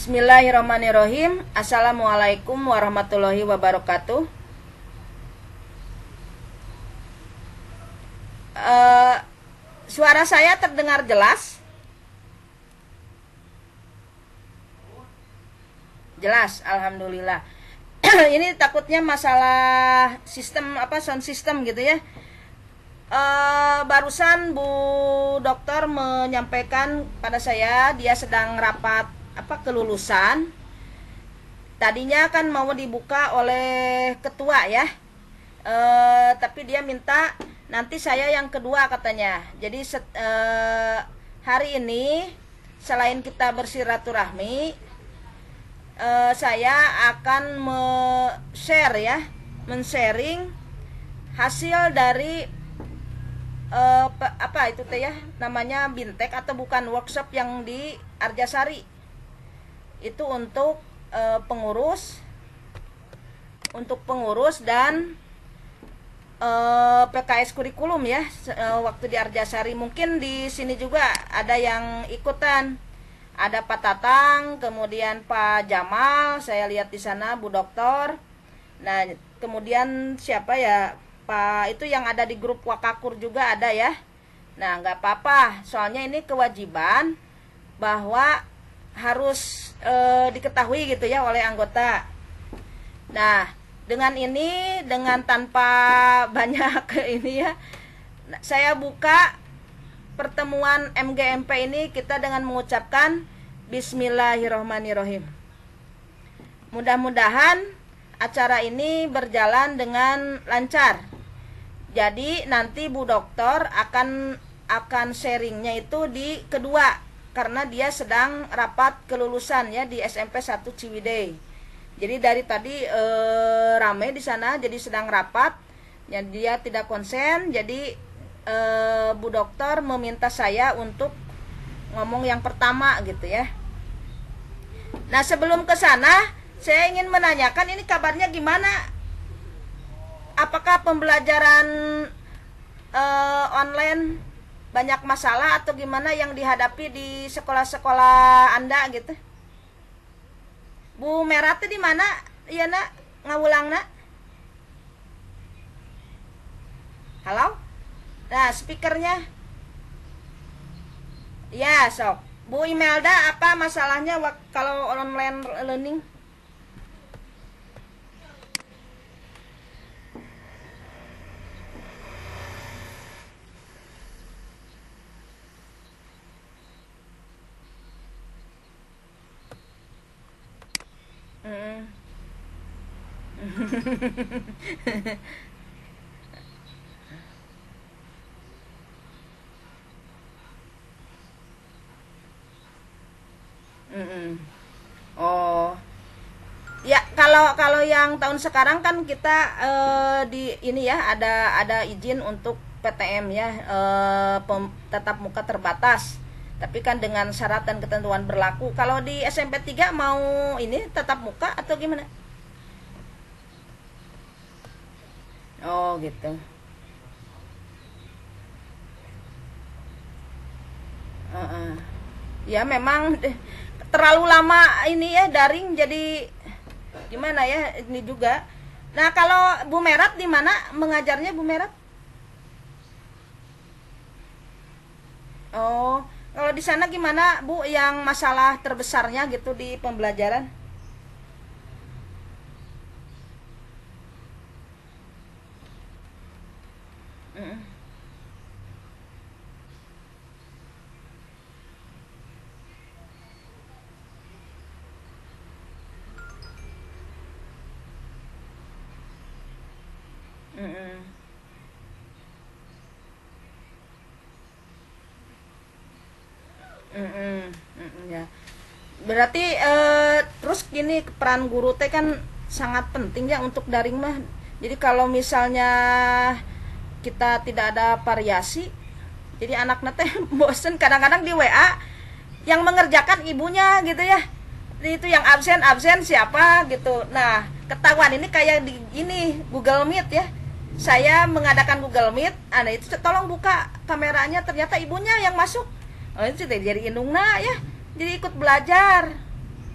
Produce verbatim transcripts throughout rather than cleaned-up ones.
Bismillahirrahmanirrahim. Assalamualaikum warahmatullahi wabarakatuh. Uh, suara saya terdengar jelas? Jelas, alhamdulillah. Ini takutnya masalah sistem apa sound system gitu ya. Uh, barusan Bu Dokter menyampaikan pada saya dia sedang rapat apa kelulusan. Tadinya kan mau dibuka oleh ketua ya, e, tapi dia minta nanti saya yang kedua katanya. Jadi set, e, hari ini selain kita bersilaturahmi, e, saya akan me-share ya, men-sharing hasil dari e, apa itu teh ya, namanya bintek atau bukan workshop yang di Arjasari. Itu untuk e, pengurus untuk pengurus dan e, P K S kurikulum ya, e, waktu di Arjasari. Mungkin di sini juga ada yang ikutan, ada Pak Tatang, kemudian Pak Jamal, saya lihat di sana Bu Dokter. Nah, kemudian siapa ya, Pak itu yang ada di grup Wakakur juga ada ya. Nah, nggak apa-apa, soalnya ini kewajiban bahwa harus e, diketahui gitu ya oleh anggota. Nah, dengan ini, dengan tanpa banyak ini ya, saya buka pertemuan M G M P ini kita dengan mengucapkan Bismillahirrohmanirrohim. Mudah-mudahan acara ini berjalan dengan lancar. Jadi nanti Bu Dokter akan akan sharingnya itu di kedua, karena dia sedang rapat kelulusan ya di S M P satu Ciwidey. Jadi dari tadi e, rame di sana, jadi sedang rapat. Ya, dia tidak konsen, jadi e, Bu Dokter meminta saya untuk ngomong yang pertama gitu ya. Nah, sebelum ke sana, saya ingin menanyakan ini kabarnya gimana? Apakah pembelajaran e, online banyak masalah atau gimana yang dihadapi di sekolah-sekolah Anda gitu? Bu Merah tuh di mana? Iya nak, ngawulang nak. Halo? Nah, speakernya. Ya, sok. Bu Imelda, apa masalahnya kalau online learning? Mm. Mm-mm. Oh, ya kalau kalau yang tahun sekarang kan kita eh, di ini ya ada ada izin untuk P T M ya, eh, pem, tatap muka terbatas. Tapi kan dengan syarat dan ketentuan berlaku. Kalau di S M P tiga mau ini tatap muka atau gimana? Oh gitu. Uh-uh. Ya memang terlalu lama ini ya daring, jadi gimana ya ini juga. Nah, kalau Bu Merat di mana mengajarnya Bu Merat? Oh, kalau di sana gimana Bu, yang masalah terbesarnya gitu di pembelajaran? Mm. Mm-mm. Mm-mm. Mm-mm, ya. Berarti eh, terus gini, peran guru teh kan sangat penting ya untuk daring mah. Jadi kalau misalnya kita tidak ada variasi, jadi anak teh bosen. Kadang-kadang di W A yang mengerjakan ibunya gitu ya, itu yang absen absen siapa gitu. Nah, ketahuan ini kayak di ini Google Meet ya, saya mengadakan Google Meet, ada itu tolong buka kameranya, ternyata ibunya yang masuk. Oh, itu jadi indungna ya, jadi ikut belajar.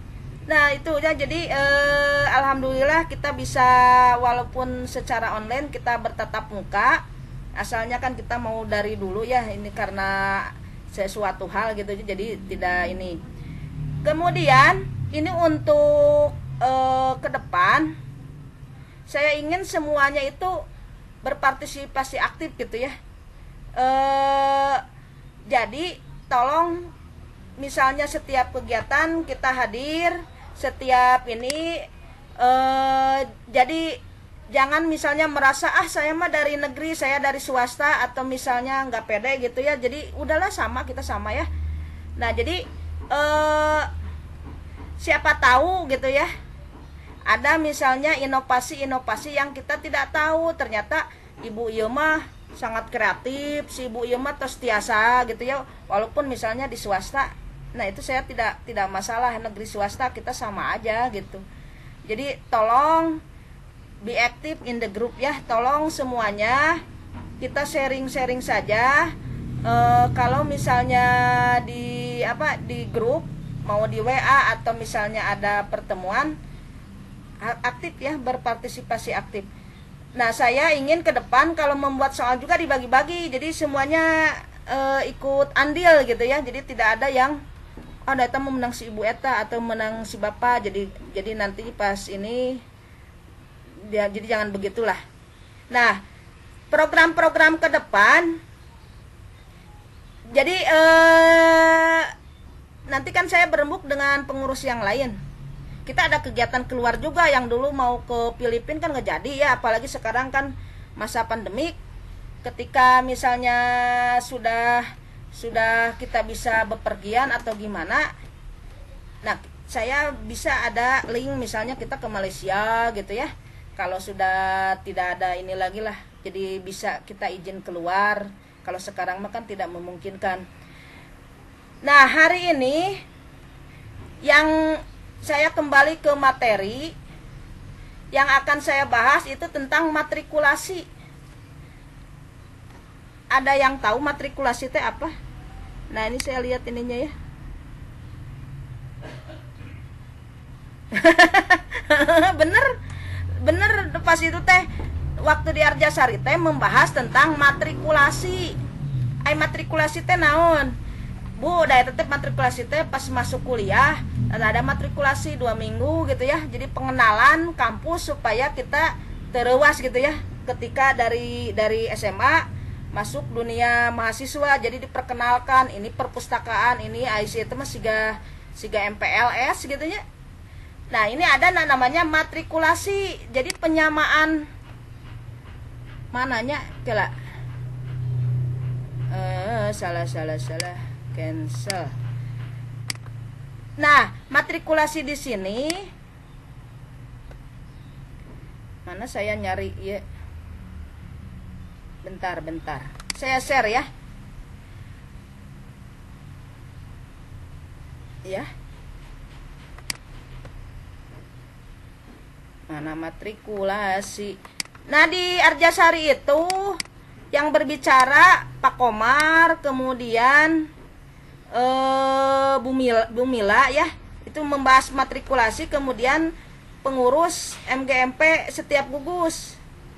Nah itu ya, jadi eh, alhamdulillah kita bisa walaupun secara online kita bertatap muka, asalnya kan kita mau dari dulu ya, ini karena sesuatu hal gitu, jadi tidak ini. Kemudian ini untuk eh, ke depan saya ingin semuanya itu berpartisipasi aktif gitu ya. Eh, jadi tolong misalnya setiap kegiatan kita hadir, setiap ini eh, jadi jangan misalnya merasa ah saya mah dari negeri, saya dari swasta, atau misalnya nggak pede gitu ya. Jadi udahlah, sama kita sama ya. Nah jadi eh, siapa tahu gitu ya, ada misalnya inovasi-inovasi yang kita tidak tahu, ternyata ibu ieu mah sangat kreatif, si ibu ieu mah tos tiasa gitu ya, walaupun misalnya di swasta. Nah itu saya tidak tidak masalah, negeri swasta kita sama aja gitu. Jadi tolong be active in the group ya, tolong semuanya kita sharing-sharing saja. E, kalau misalnya di apa di grup, mau di W A atau misalnya ada pertemuan, aktif ya, berpartisipasi aktif. Nah saya ingin ke depan kalau membuat soal juga dibagi-bagi, jadi semuanya e, ikut andil gitu ya. Jadi tidak ada yang oh data mau menang si ibu eta atau menang si bapak, jadi jadi nanti pas ini dia, jadi jangan begitulah. Nah program-program ke depan, jadi eh, nanti kan saya berembuk dengan pengurus yang lain, kita ada kegiatan keluar juga. Yang dulu mau ke Filipina kan nggak jadi ya, apalagi sekarang kan masa pandemik. Ketika misalnya sudah sudah kita bisa bepergian atau gimana, nah saya bisa ada link misalnya kita ke Malaysia gitu ya, kalau sudah tidak ada ini lagi lah, jadi bisa kita izin keluar. Kalau sekarang mah kan tidak memungkinkan. Nah hari ini yang saya kembali ke materi yang akan saya bahas itu tentang matrikulasi. Ada yang tahu matrikulasi itu apa? Nah ini saya lihat ininya ya. bener bener pas itu teh waktu di Arjasari teh membahas tentang matrikulasi. Ay matrikulasi teh naon? Bu, da eta teh matrikulasi teh pas masuk kuliah, ada matrikulasi dua minggu gitu ya. Jadi pengenalan kampus supaya kita tereuas gitu ya. Ketika dari dari S M A masuk dunia mahasiswa, jadi diperkenalkan ini perpustakaan, ini I C itu mah siga siga M P L S gitu ya. Nah ini ada namanya matrikulasi, jadi penyamaan mananya kela eh, salah salah salah cancel. Nah matrikulasi di sini mana saya nyari ya, bentar bentar saya share ya ya. Mana matrikulasi? Nah di Arjasari itu yang berbicara Pak Komar, kemudian eh, Bumila, Bumila ya, itu membahas matrikulasi, kemudian pengurus M G M P setiap gugus.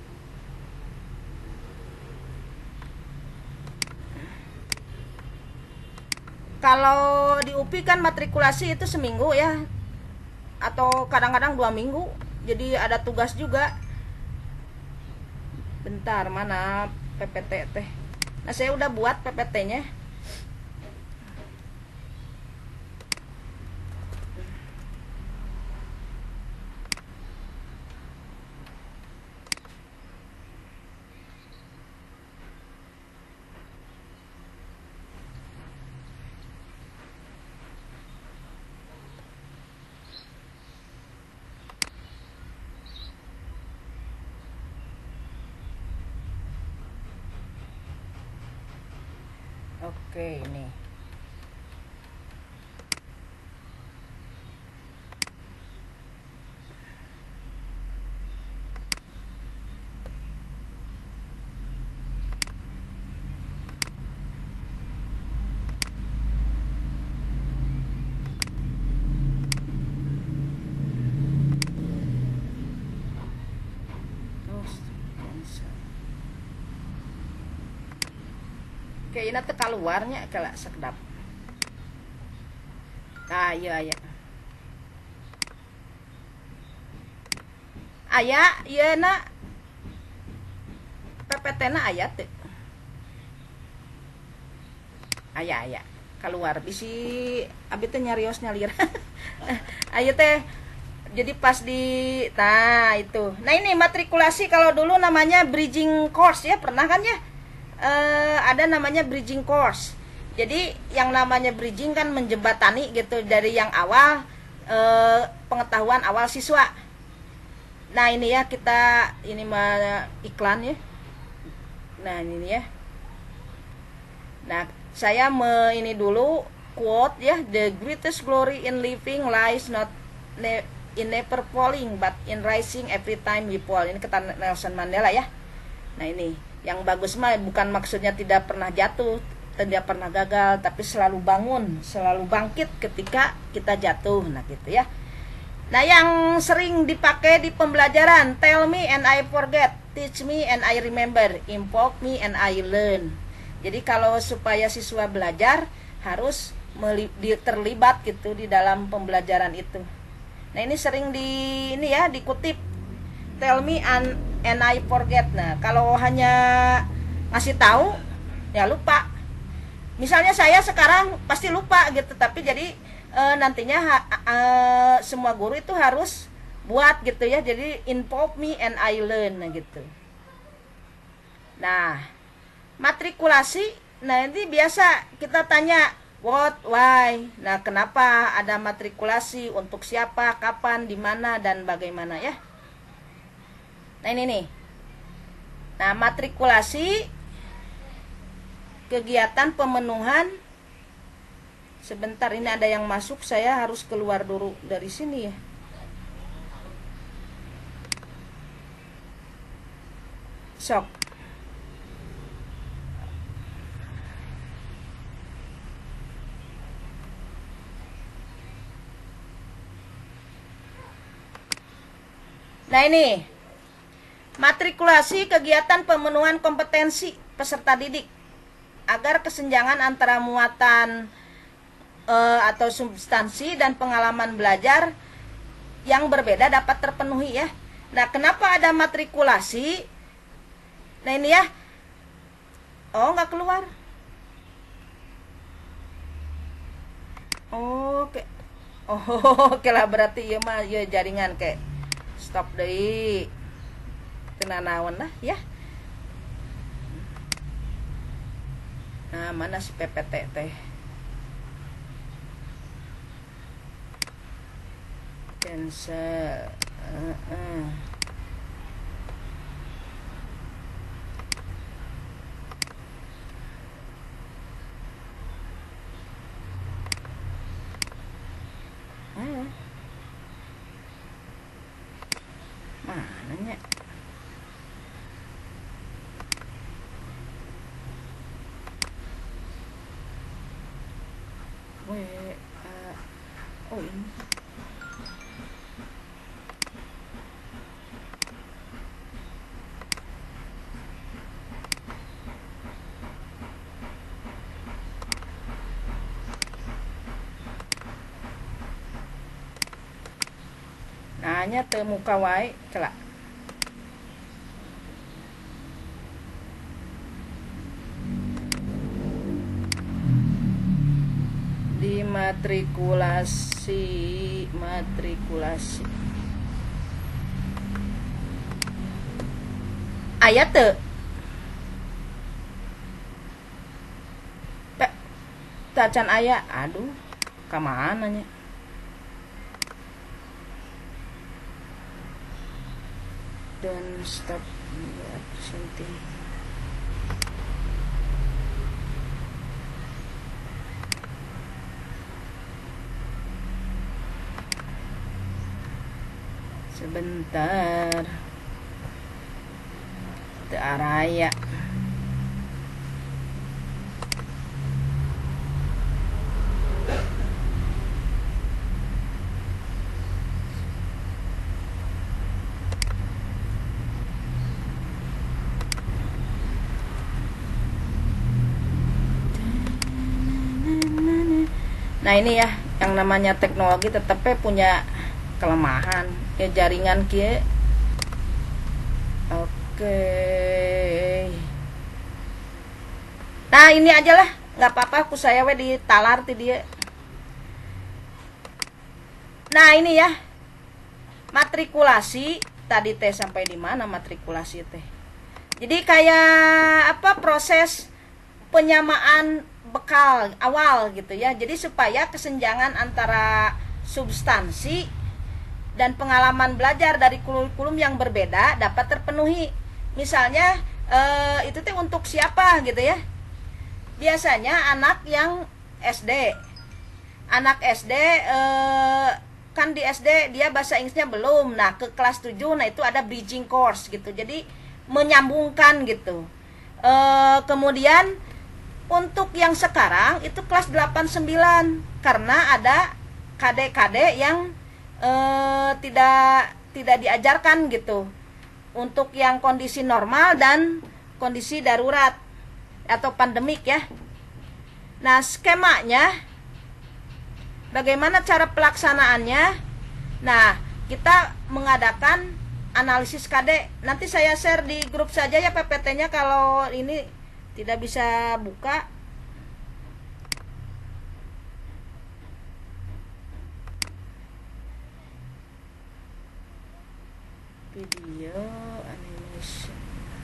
Kalau di U P I kan matrikulasi itu seminggu ya, atau kadang-kadang dua minggu. Jadi ada tugas juga. Bentar mana P P T teh? Nah saya udah buat P P T-nya. Oke ini. Dina teh keluarnya kala sekedap. Nah iya aya aya ieu na P P T na aya teh aya aya keluar bisi abi teh nyarios nyalir. Aya teh jadi pas di nah itu. Nah ini matrikulasi kalau dulu namanya bridging course ya, pernah kan ya? E, ada namanya bridging course. Jadi yang namanya bridging kan menjembatani gitu dari yang awal e, pengetahuan awal siswa. Nah ini ya kita ini mah iklan ya. Nah ini ya. Nah saya me ini dulu quote ya, the greatest glory in living lies not ne, in never falling but in rising every time we fall. Ini kata Nelson Mandela ya. Nah ini yang bagus mah bukan maksudnya tidak pernah jatuh, tidak pernah gagal, tapi selalu bangun, selalu bangkit ketika kita jatuh. Nah gitu ya. Nah yang sering dipakai di pembelajaran, tell me and I forget, teach me and I remember, involve me and I learn. Jadi kalau supaya siswa belajar harus terlibat gitu di dalam pembelajaran itu. Nah ini sering di ini ya dikutip, tell me and, and I forget. Nah kalau hanya ngasih tahu ya lupa. Misalnya saya sekarang pasti lupa gitu, tapi jadi e, nantinya ha, e, semua guru itu harus buat gitu ya. Jadi involve me and I learn nah gitu. Nah matrikulasi, nah nanti biasa kita tanya what, why. Nah kenapa ada matrikulasi, untuk siapa, kapan, di mana dan bagaimana ya. Nah ini nih. Nah matrikulasi kegiatan pemenuhan. Sebentar ini ada yang masuk, saya harus keluar dulu dari sini ya. Sok. Nah ini matrikulasi kegiatan pemenuhan kompetensi peserta didik agar kesenjangan antara muatan e, atau substansi dan pengalaman belajar yang berbeda dapat terpenuhi ya. Nah kenapa ada matrikulasi? Nah ini ya. Oh nggak keluar. Oh oke. Oh oke lah berarti ya mah ya jaringan kayak stop dari tenanawan lah ya. Nah mana si P P T teh cancel uh -uh. Hmm. Mananya W uh, oh ini nanya temu kawai celak di matrikulasi matrikulasi ayat teu tacan ayat aduh kamana nya don't stop something. Sebentar teu araya Nah ini ya, yang namanya teknologi tetapnya punya kelemahan ya, jaringan kia. Oke. Nah ini aja lah, nggak apa-apa, aku saya we ditalar ti dia. Nah ini ya, matrikulasi tadi teh sampai di mana matrikulasi teh? Jadi kayak apa, proses penyamaan bekal awal gitu ya. Jadi supaya kesenjangan antara substansi dan pengalaman belajar dari kurikulum yang berbeda dapat terpenuhi. Misalnya eh, itu teh untuk siapa gitu ya? Biasanya anak yang S D, anak S D eh, kan di S D dia bahasa Inggrisnya belum. Nah ke kelas tujuh, nah itu ada bridging course gitu, jadi menyambungkan gitu. E, kemudian untuk yang sekarang itu kelas delapan sembilan, karena ada K D-K D yang e, tidak tidak diajarkan gitu, untuk yang kondisi normal dan kondisi darurat atau pandemik ya. Nah skemanya bagaimana cara pelaksanaannya? Nah, kita mengadakan analisis K D. Nanti saya share di grup saja ya P P T-nya, kalau ini tidak bisa buka. Video animation.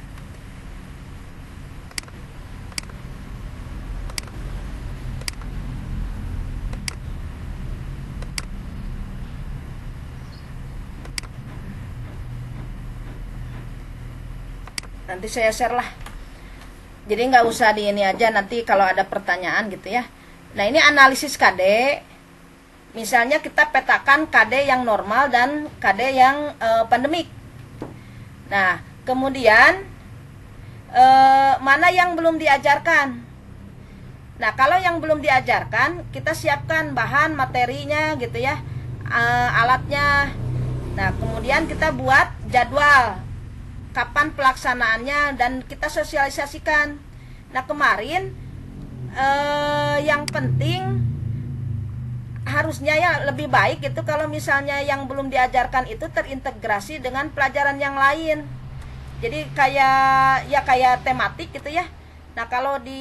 Nanti saya share lah, jadi nggak usah di ini aja, nanti kalau ada pertanyaan gitu ya. Nah ini analisis K D, misalnya kita petakan K D yang normal dan K D yang e, pandemik. Nah kemudian e, mana yang belum diajarkan. Nah kalau yang belum diajarkan, kita siapkan bahan materinya gitu ya, e, alatnya. Nah kemudian kita buat jadwal kapan pelaksanaannya dan kita sosialisasikan. Nah kemarin eh, yang penting harusnya ya lebih baik itu kalau misalnya yang belum diajarkan itu terintegrasi dengan pelajaran yang lain. Jadi kayak ya kayak tematik gitu ya. Nah kalau di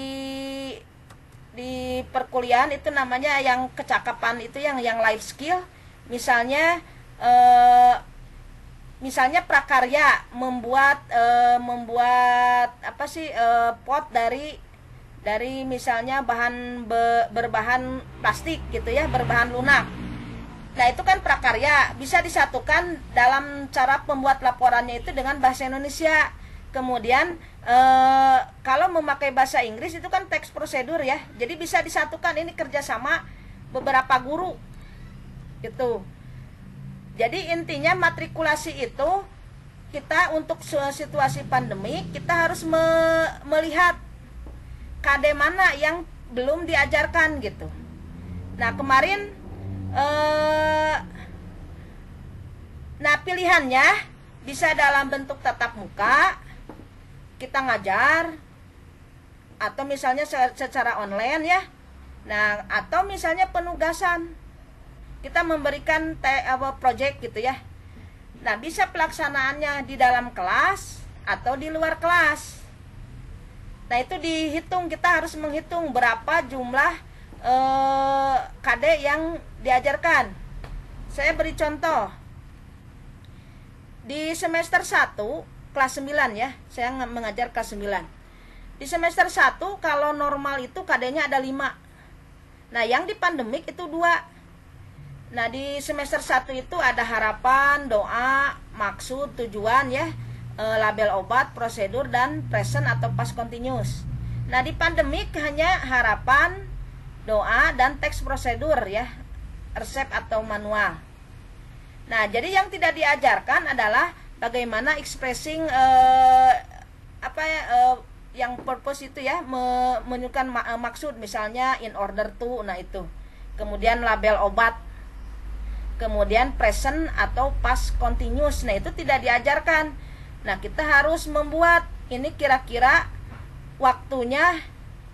di perkuliahan itu namanya yang kecakapan itu yang yang life skill. Misalnya eh, misalnya prakarya, membuat e, membuat apa sih e, pot dari dari misalnya bahan be, berbahan plastik gitu ya, berbahan lunak. Nah itu kan prakarya, bisa disatukan dalam cara pembuat laporannya itu dengan bahasa Indonesia. Kemudian e, kalau memakai bahasa Inggris itu kan teks prosedur ya, jadi bisa disatukan, ini kerjasama beberapa guru gitu. Jadi intinya matrikulasi itu kita untuk situasi pandemi kita harus me melihat K D mana yang belum diajarkan gitu. Nah kemarin eh, nah pilihannya bisa dalam bentuk tatap muka kita ngajar, atau misalnya secara online ya. Nah atau misalnya penugasan, kita memberikan te, apa, project gitu ya. Nah bisa pelaksanaannya di dalam kelas atau di luar kelas. Nah itu dihitung, kita harus menghitung berapa jumlah eh, K D yang diajarkan. Saya beri contoh, di semester satu kelas sembilan ya, saya mengajar kelas sembilan. Di semester satu kalau normal itu K D-nya ada lima. Nah yang di pandemik itu dua. Nah di semester satu itu ada harapan, doa, maksud, tujuan ya, e, label obat, prosedur, dan present atau past continuous. Nah di pandemik hanya harapan, doa, dan teks prosedur ya, resep atau manual. Nah jadi yang tidak diajarkan adalah bagaimana expressing e, apa ya, e, yang purpose itu ya, me, menunjukkan ma maksud, misalnya in order to, nah itu. Kemudian label obat, kemudian present atau past continuous, nah itu tidak diajarkan. Nah kita harus membuat ini kira-kira waktunya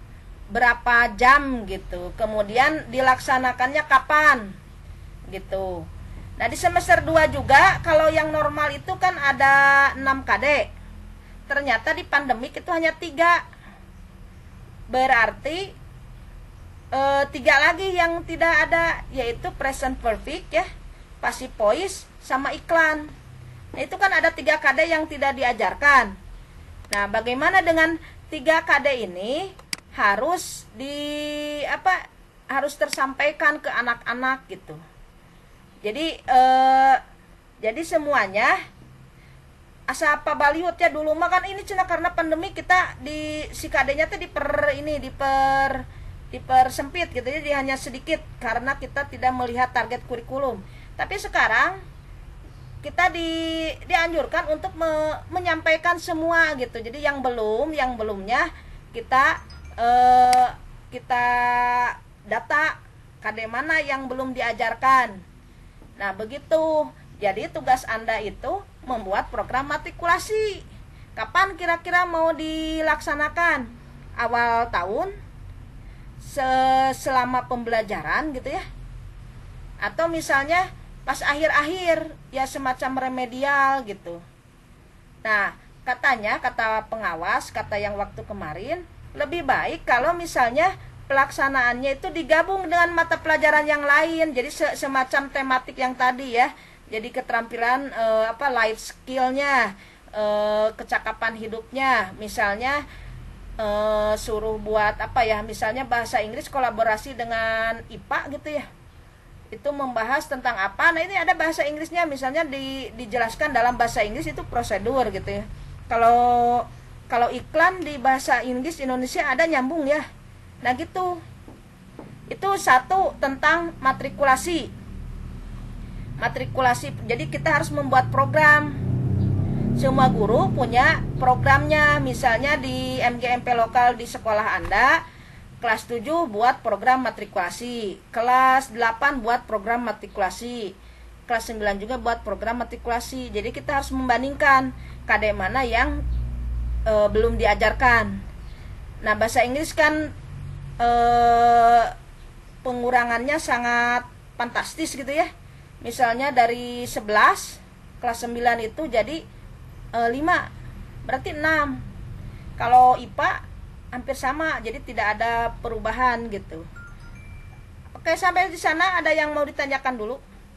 berapa jam gitu, kemudian dilaksanakannya kapan gitu. Nah di semester dua juga kalau yang normal itu kan ada enam K D, ternyata di pandemik itu hanya tiga, berarti e, tiga lagi yang tidak ada, yaitu present perfect ya, passive voice, sama iklan. Nah itu kan ada tiga K D yang tidak diajarkan. Nah bagaimana dengan tiga K D ini harus di apa harus tersampaikan ke anak-anak gitu. Jadi eh, jadi semuanya asa apa baliut ya, dulu mah kan ini cina karena pandemi kita di si K D-nya tuh diper ini diper dipersempit gitu ya, jadi hanya sedikit karena kita tidak melihat target kurikulum. Tapi sekarang kita di dianjurkan untuk me, menyampaikan semua gitu. Jadi yang belum yang belumnya kita eh, kita data K D mana yang belum diajarkan. Nah begitu. Jadi tugas Anda itu membuat program matrikulasi. Kapan kira-kira mau dilaksanakan? Awal tahun? Selama pembelajaran gitu ya? Atau misalnya pas akhir-akhir ya, semacam remedial gitu. Nah katanya, kata pengawas, kata yang waktu kemarin, lebih baik kalau misalnya pelaksanaannya itu digabung dengan mata pelajaran yang lain. Jadi se semacam tematik yang tadi ya. Jadi keterampilan e, apa life skillnya, e, kecakapan hidupnya, misalnya e, suruh buat apa ya, misalnya bahasa Inggris kolaborasi dengan I P A gitu ya, itu membahas tentang apa. Nah ini ada bahasa Inggrisnya, misalnya di, dijelaskan dalam bahasa Inggris itu prosedur gitu ya. Kalau kalau iklan di bahasa Inggris Indonesia ada nyambung ya. Nah gitu. Itu satu tentang matrikulasi. Matrikulasi. Jadi kita harus membuat program. Semua guru punya programnya. Misalnya di M G M P lokal di sekolah Anda, kelas tujuh buat program matrikulasi, kelas delapan buat program matrikulasi, kelas sembilan juga buat program matrikulasi. Jadi kita harus membandingkan K D mana yang e, belum diajarkan. Nah bahasa Inggris kan e, pengurangannya sangat fantastis gitu ya. Misalnya dari sebelas, kelas sembilan itu jadi e, lima, berarti enam. Kalau I P A hampir sama, jadi tidak ada perubahan gitu. Oke, sampai di sana ada yang mau ditanyakan dulu?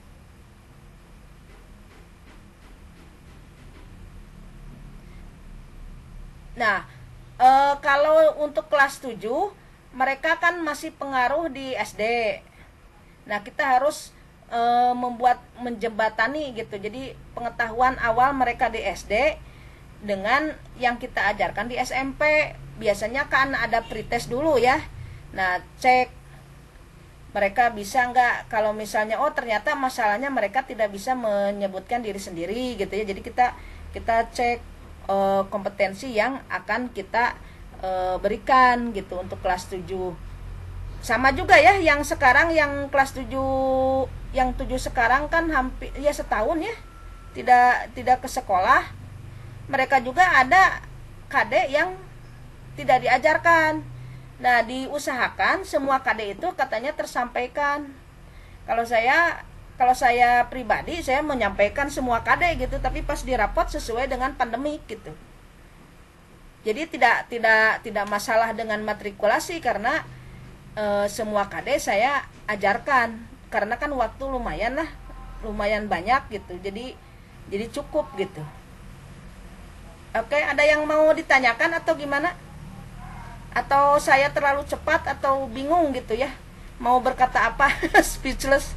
Nah, e, kalau untuk kelas tujuh, mereka kan masih pengaruh di S D. Nah, kita harus e, membuat menjembatani gitu. Jadi pengetahuan awal mereka di S D dengan yang kita ajarkan di S M P. Biasanya kan ada pretest dulu ya. Nah cek mereka bisa nggak, kalau misalnya oh ternyata masalahnya mereka tidak bisa menyebutkan diri sendiri gitu ya. Jadi kita kita cek e, kompetensi yang akan kita e, berikan gitu untuk kelas tujuh. Sama juga ya yang sekarang yang kelas tujuh, yang tujuh sekarang kan hampir ya setahun ya tidak tidak ke sekolah. Mereka juga ada K D yang tidak diajarkan. Nah diusahakan semua K D itu katanya tersampaikan. Kalau saya kalau saya pribadi saya menyampaikan semua K D gitu, tapi pas di rapot sesuai dengan pandemik gitu. Jadi tidak tidak tidak masalah dengan matrikulasi karena e, semua K D saya ajarkan, karena kan waktu lumayan lah, lumayan banyak gitu. Jadi jadi cukup gitu. Oke, ada yang mau ditanyakan atau gimana? Atau saya terlalu cepat atau bingung gitu ya, mau berkata apa? Speechless.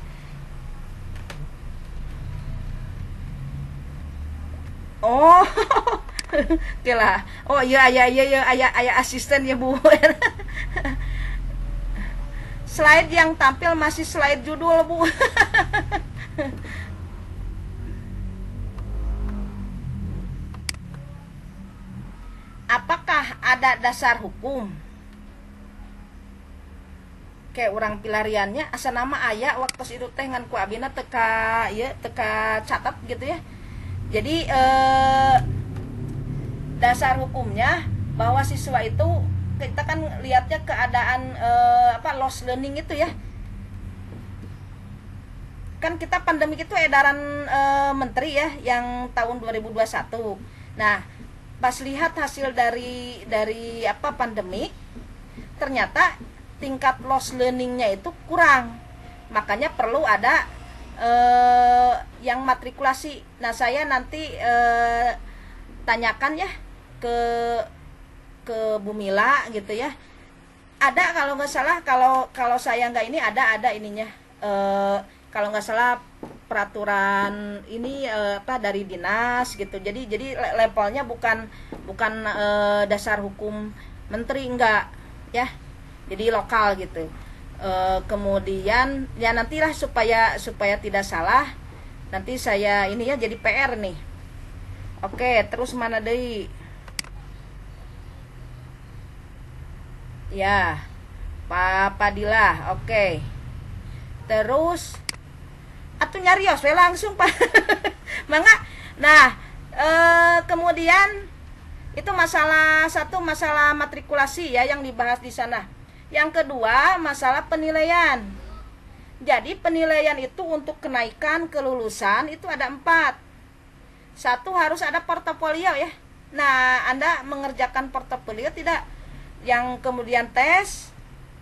Oh oke lah. Oh iya iya iya iya ayah ayah asisten ya Bu. Slide yang tampil masih slide judul Bu. Apakah ada dasar hukum? Kayak orang pilariannya asa nama ayah waktu itu teh ngan ku abina teka ya teka catat gitu ya. Jadi eh, dasar hukumnya bahwa siswa itu kita kan lihatnya keadaan eh, apa lost learning itu ya. Kan kita pandemi itu edaran eh, menteri ya yang tahun dua ribu dua puluh satu. Nah, pas lihat hasil dari dari apa pandemi, ternyata tingkat lost learningnya itu kurang. Makanya perlu ada eh, yang matrikulasi. Nah, saya nanti eh, tanyakan ya ke ke Bu Mila gitu ya. Ada kalau nggak salah, kalau kalau saya nggak ini ada ada ininya. Eh, kalau nggak salah peraturan ini eh, apa dari dinas gitu. Jadi jadi levelnya bukan bukan eh, dasar hukum menteri, enggak ya. Jadi lokal gitu. E, kemudian ya nantilah supaya supaya tidak salah, nanti saya ini ya jadi P R nih. Oke, terus mana deh? Ya, Pak Padilla. Oke. Terus atuh nyarios we langsung Pak. Mangga. Nah, e, kemudian itu masalah satu, masalah matrikulasi ya yang dibahas di sana. Yang kedua, masalah penilaian. Jadi penilaian itu untuk kenaikan kelulusan itu ada empat. Satu, harus ada portofolio ya. Nah, Anda mengerjakan portofolio tidak? Yang kemudian tes.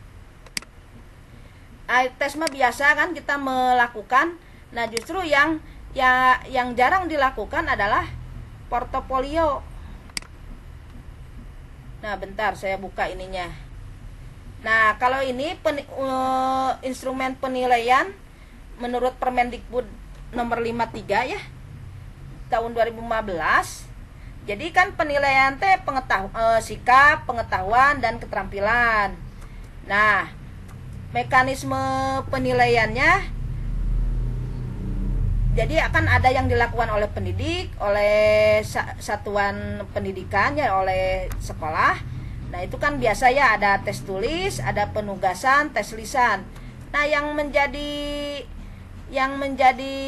Ah, tes mah biasa kan kita melakukan. Nah, justru yang ya yang jarang dilakukan adalah portofolio. Nah, bentar saya buka ininya. Nah, kalau ini pen, uh, instrumen penilaian menurut Permendikbud nomor lima puluh tiga ya tahun dua ribu lima belas. Jadi kan penilaian teh pengetahuan, uh, sikap, pengetahuan dan keterampilan. Nah, mekanisme penilaiannya jadi akan ada yang dilakukan oleh pendidik, oleh satuan pendidikannya, oleh sekolah. Nah, itu kan biasa ya, ada tes tulis, ada penugasan, tes lisan. Nah, yang menjadi yang menjadi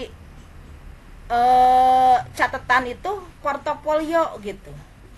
eh, catatan itu portofolio gitu.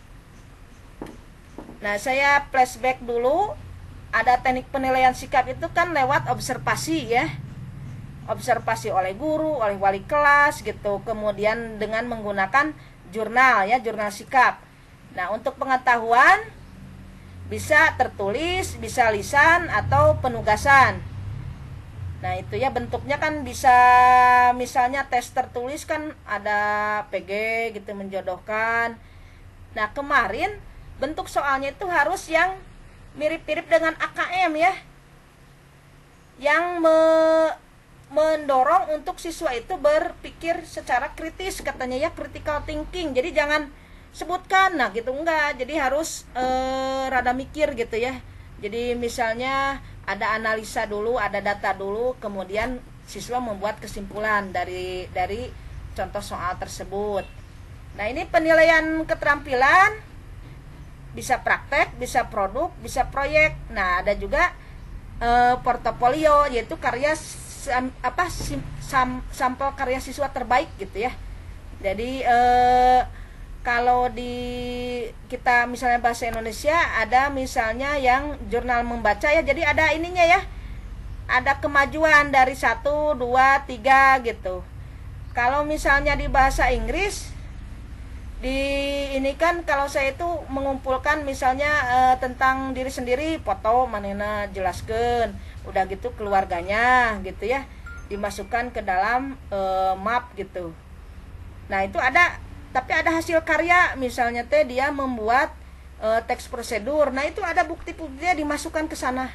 Nah, saya flashback dulu, ada teknik penilaian sikap itu kan lewat observasi ya. Observasi oleh guru, oleh wali kelas gitu. Kemudian dengan menggunakan jurnal ya, jurnal sikap. Nah, untuk pengetahuan bisa tertulis, bisa lisan, atau penugasan. Nah, itu ya bentuknya kan bisa, misalnya tes tertulis kan ada P G gitu, menjodohkan. Nah, kemarin bentuk soalnya itu harus yang mirip-mirip dengan A K M ya. Yang me, mendorong untuk siswa itu berpikir secara kritis, katanya ya, critical thinking. Jadi jangan sebutkan, nah gitu enggak, jadi harus e, rada mikir gitu ya. Jadi misalnya ada analisa dulu, ada data dulu, kemudian siswa membuat kesimpulan dari dari contoh soal tersebut. Nah, ini penilaian keterampilan, bisa praktek, bisa produk, bisa proyek. Nah, ada juga e, portofolio, yaitu karya sam, apa sim, sam, sampel karya siswa terbaik gitu ya. Jadi e, kalau di kita misalnya bahasa Indonesia ada misalnya yang jurnal membaca ya, jadi ada ininya ya, ada kemajuan dari satu, dua, tiga gitu. Kalau misalnya di bahasa Inggris, di ini kan kalau saya itu mengumpulkan misalnya e, tentang diri sendiri, foto manena jelaskan, udah gitu keluarganya gitu ya, dimasukkan ke dalam e, map gitu. Nah, itu ada. Tapi ada hasil karya, misalnya teh dia membuat e, teks prosedur. Nah, itu ada bukti-buktinya dimasukkan ke sana.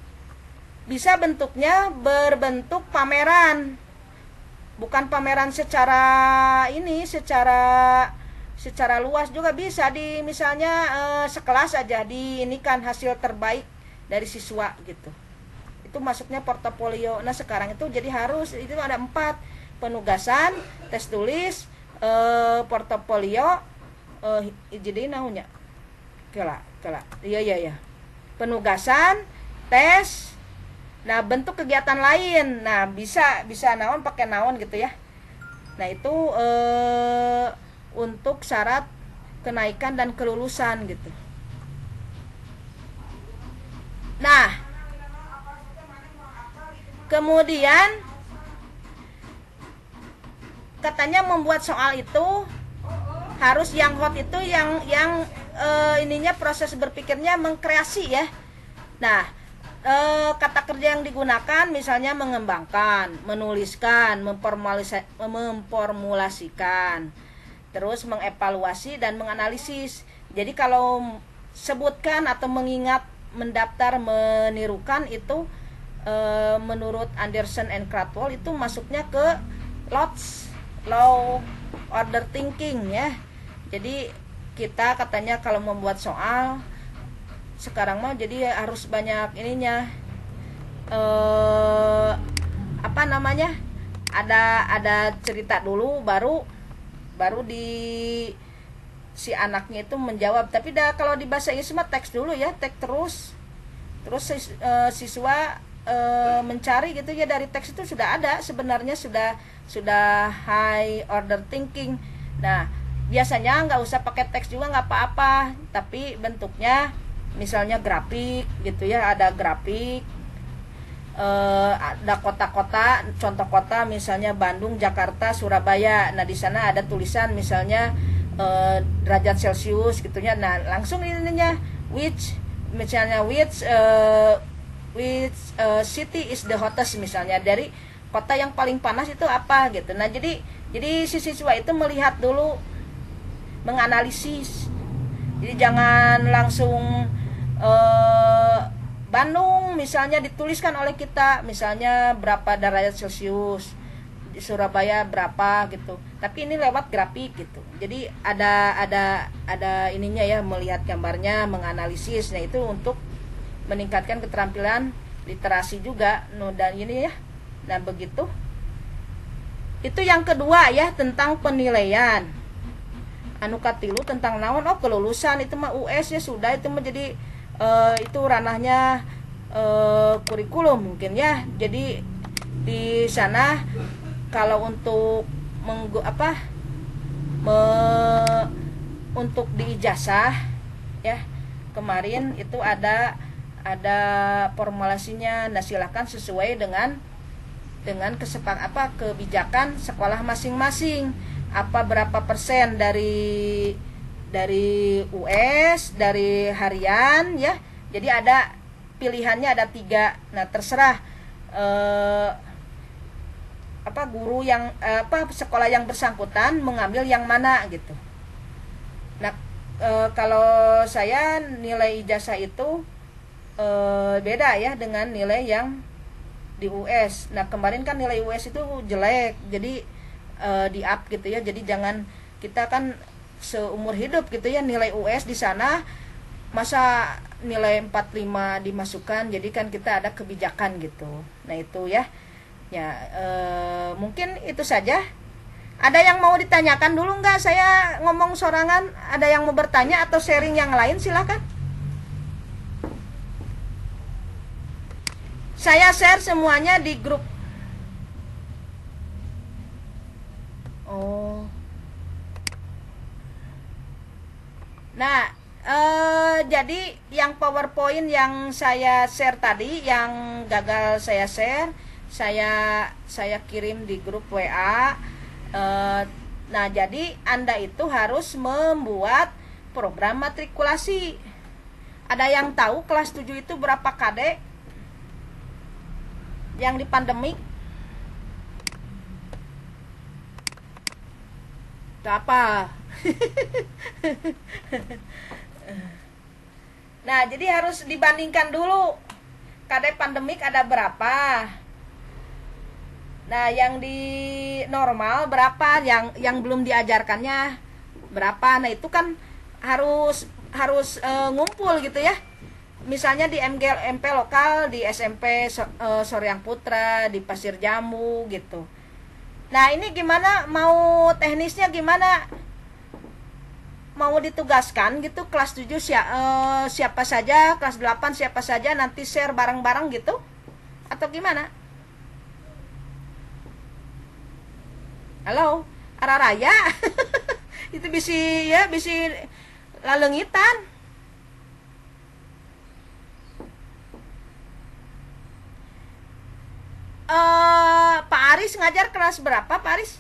Bisa bentuknya berbentuk pameran. Bukan pameran secara ini, secara secara luas juga bisa, di misalnya e, sekelas aja diinikan hasil terbaik dari siswa gitu. Itu masuknya portofolio. Nah, sekarang itu jadi harus itu ada empat: penugasan, tes tulis, Uh, portofolio, uh, jadi naunya kela kela iya iya ya penugasan, tes. Nah, bentuk kegiatan lain, nah bisa bisa naon pakai naon gitu ya. Nah, itu uh, untuk syarat kenaikan dan kelulusan gitu. Nah, kemudian katanya membuat soal itu harus yang hot itu yang yang uh, ininya proses berpikirnya mengkreasi ya. Nah, uh, kata kerja yang digunakan misalnya mengembangkan, menuliskan, memformulasikan, terus mengevaluasi dan menganalisis. Jadi kalau sebutkan atau mengingat, mendaftar, menirukan itu uh, menurut Anderson and Krathwohl itu masuknya ke Lotz Law Order Thinking ya. Jadi kita katanya kalau membuat soal sekarang mah jadi harus banyak ininya eh, apa namanya ada ada cerita dulu baru baru di si anaknya itu menjawab. Tapi dah kalau di bahasa Inggris mah teks dulu ya, teks terus terus eh, siswa eh, mencari gitu ya, dari teks itu sudah ada sebenarnya, sudah sudah high order thinking. Nah biasanya nggak usah pakai teks juga nggak apa-apa, tapi bentuknya misalnya grafik gitu ya, ada grafik eh, ada kota-kota, contoh kota misalnya Bandung, Jakarta, Surabaya. Nah di sana ada tulisan misalnya eh, derajat Celcius gitunya. Nah langsung ininya which misalnya which uh, which uh, city is the hottest, misalnya dari kota yang paling panas itu apa gitu. Nah jadi jadi si siswa itu melihat dulu, menganalisis. Jadi jangan langsung eh, Bandung misalnya dituliskan oleh kita misalnya berapa derajat Celcius, di Surabaya berapa gitu. Tapi ini lewat grafik gitu. Jadi ada ada ada ininya ya, melihat gambarnya, menganalisis. Nah itu untuk meningkatkan keterampilan literasi juga. No, dan ini ya. Nah begitu. Itu yang kedua ya, tentang penilaian. Anu katilu tentang naon, oh kelulusan itu mah U S ya sudah, itu menjadi uh, itu ranahnya uh, kurikulum mungkin ya. Jadi di sana kalau untuk menggu, apa me, untuk di ijazah ya kemarin itu ada ada formulasinya. Nah silakan sesuai dengan dengan kesepak apa kebijakan sekolah masing-masing, apa berapa persen dari dari U S, dari harian ya. Jadi ada pilihannya ada tiga. Nah terserah eh, apa guru yang eh, apa sekolah yang bersangkutan mengambil yang mana gitu. Nah eh, kalau saya nilai ijazah itu eh, beda ya dengan nilai yang di U S. Nah kemarin kan nilai U S itu jelek, jadi uh, di up gitu ya. Jadi jangan, kita kan seumur hidup gitu ya nilai U S di sana, masa nilai empat puluh lima dimasukkan. Jadi kan kita ada kebijakan gitu. Nah itu ya ya uh, mungkin itu saja. Ada yang mau ditanyakan dulu nggak? Saya ngomong sorangan. Ada yang mau bertanya atau sharing yang lain, silakan. Saya share semuanya di grup. Oh. Nah, eh, jadi yang PowerPoint yang saya share tadi, yang gagal saya share, saya saya kirim di grup W A. Eh, nah, jadi Anda itu harus membuat program matrikulasi. Ada yang tahu kelas tujuh itu berapa K D? Yang di pandemik apa? Nah jadi harus dibandingkan dulu K D pandemik ada berapa, nah yang di normal berapa, yang yang belum diajarkannya berapa. Nah itu kan harus harus e, ngumpul gitu ya. Misalnya di M G M P lokal, di S M P uh, Soryang Putra, di Pasir Jambu gitu. Nah ini gimana, mau teknisnya gimana? Mau ditugaskan gitu kelas tujuh si, uh, siapa saja, kelas delapan siapa saja, nanti share bareng-bareng gitu? Atau gimana? Halo, Araraya? Itu bisa ya, bisa lalengitan. Aris ngajar kelas berapa, Pak Aris?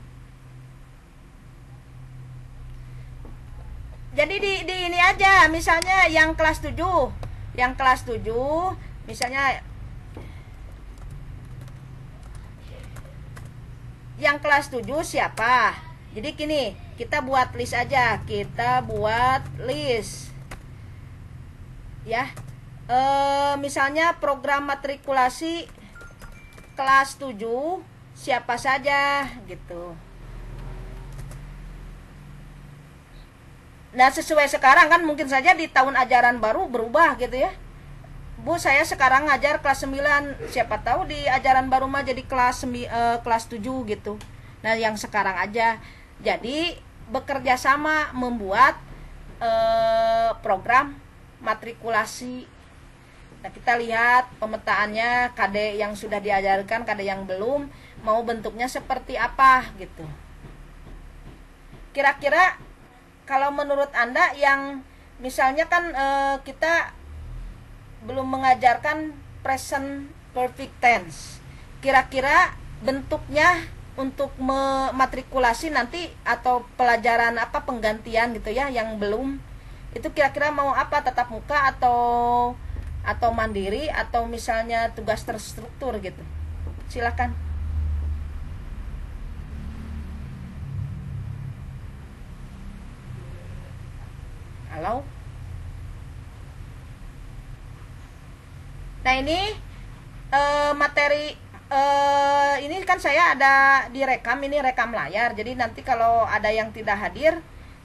Jadi di, di ini aja, misalnya yang kelas tujuh, yang kelas tujuh, misalnya yang kelas tujuh siapa? Jadi gini, kita buat list aja, kita buat list. Ya. E, misalnya program matrikulasi kelas tujuh siapa saja gitu. Nah, sesuai sekarang kan mungkin saja di tahun ajaran baru berubah gitu ya. Bu, saya sekarang ngajar kelas sembilan, siapa tahu di ajaran baru mah jadi kelas uh, kelas tujuh gitu. Nah, yang sekarang aja. Jadi bekerja sama membuat uh, program matrikulasi. Nah, kita lihat pemetaannya, K D yang sudah diajarkan, K D yang belum, mau bentuknya seperti apa gitu. Kira-kira kalau menurut Anda yang misalnya kan e, kita belum mengajarkan present perfect tense. Kira-kira bentuknya untuk mematrikulasi nanti atau pelajaran apa penggantian gitu ya yang belum, itu kira-kira mau apa, tatap muka atau atau mandiri atau misalnya tugas terstruktur gitu. Silakan. Halo. Nah, ini uh, materi uh, ini kan saya ada direkam, ini rekam layar. Jadi nanti kalau ada yang tidak hadir,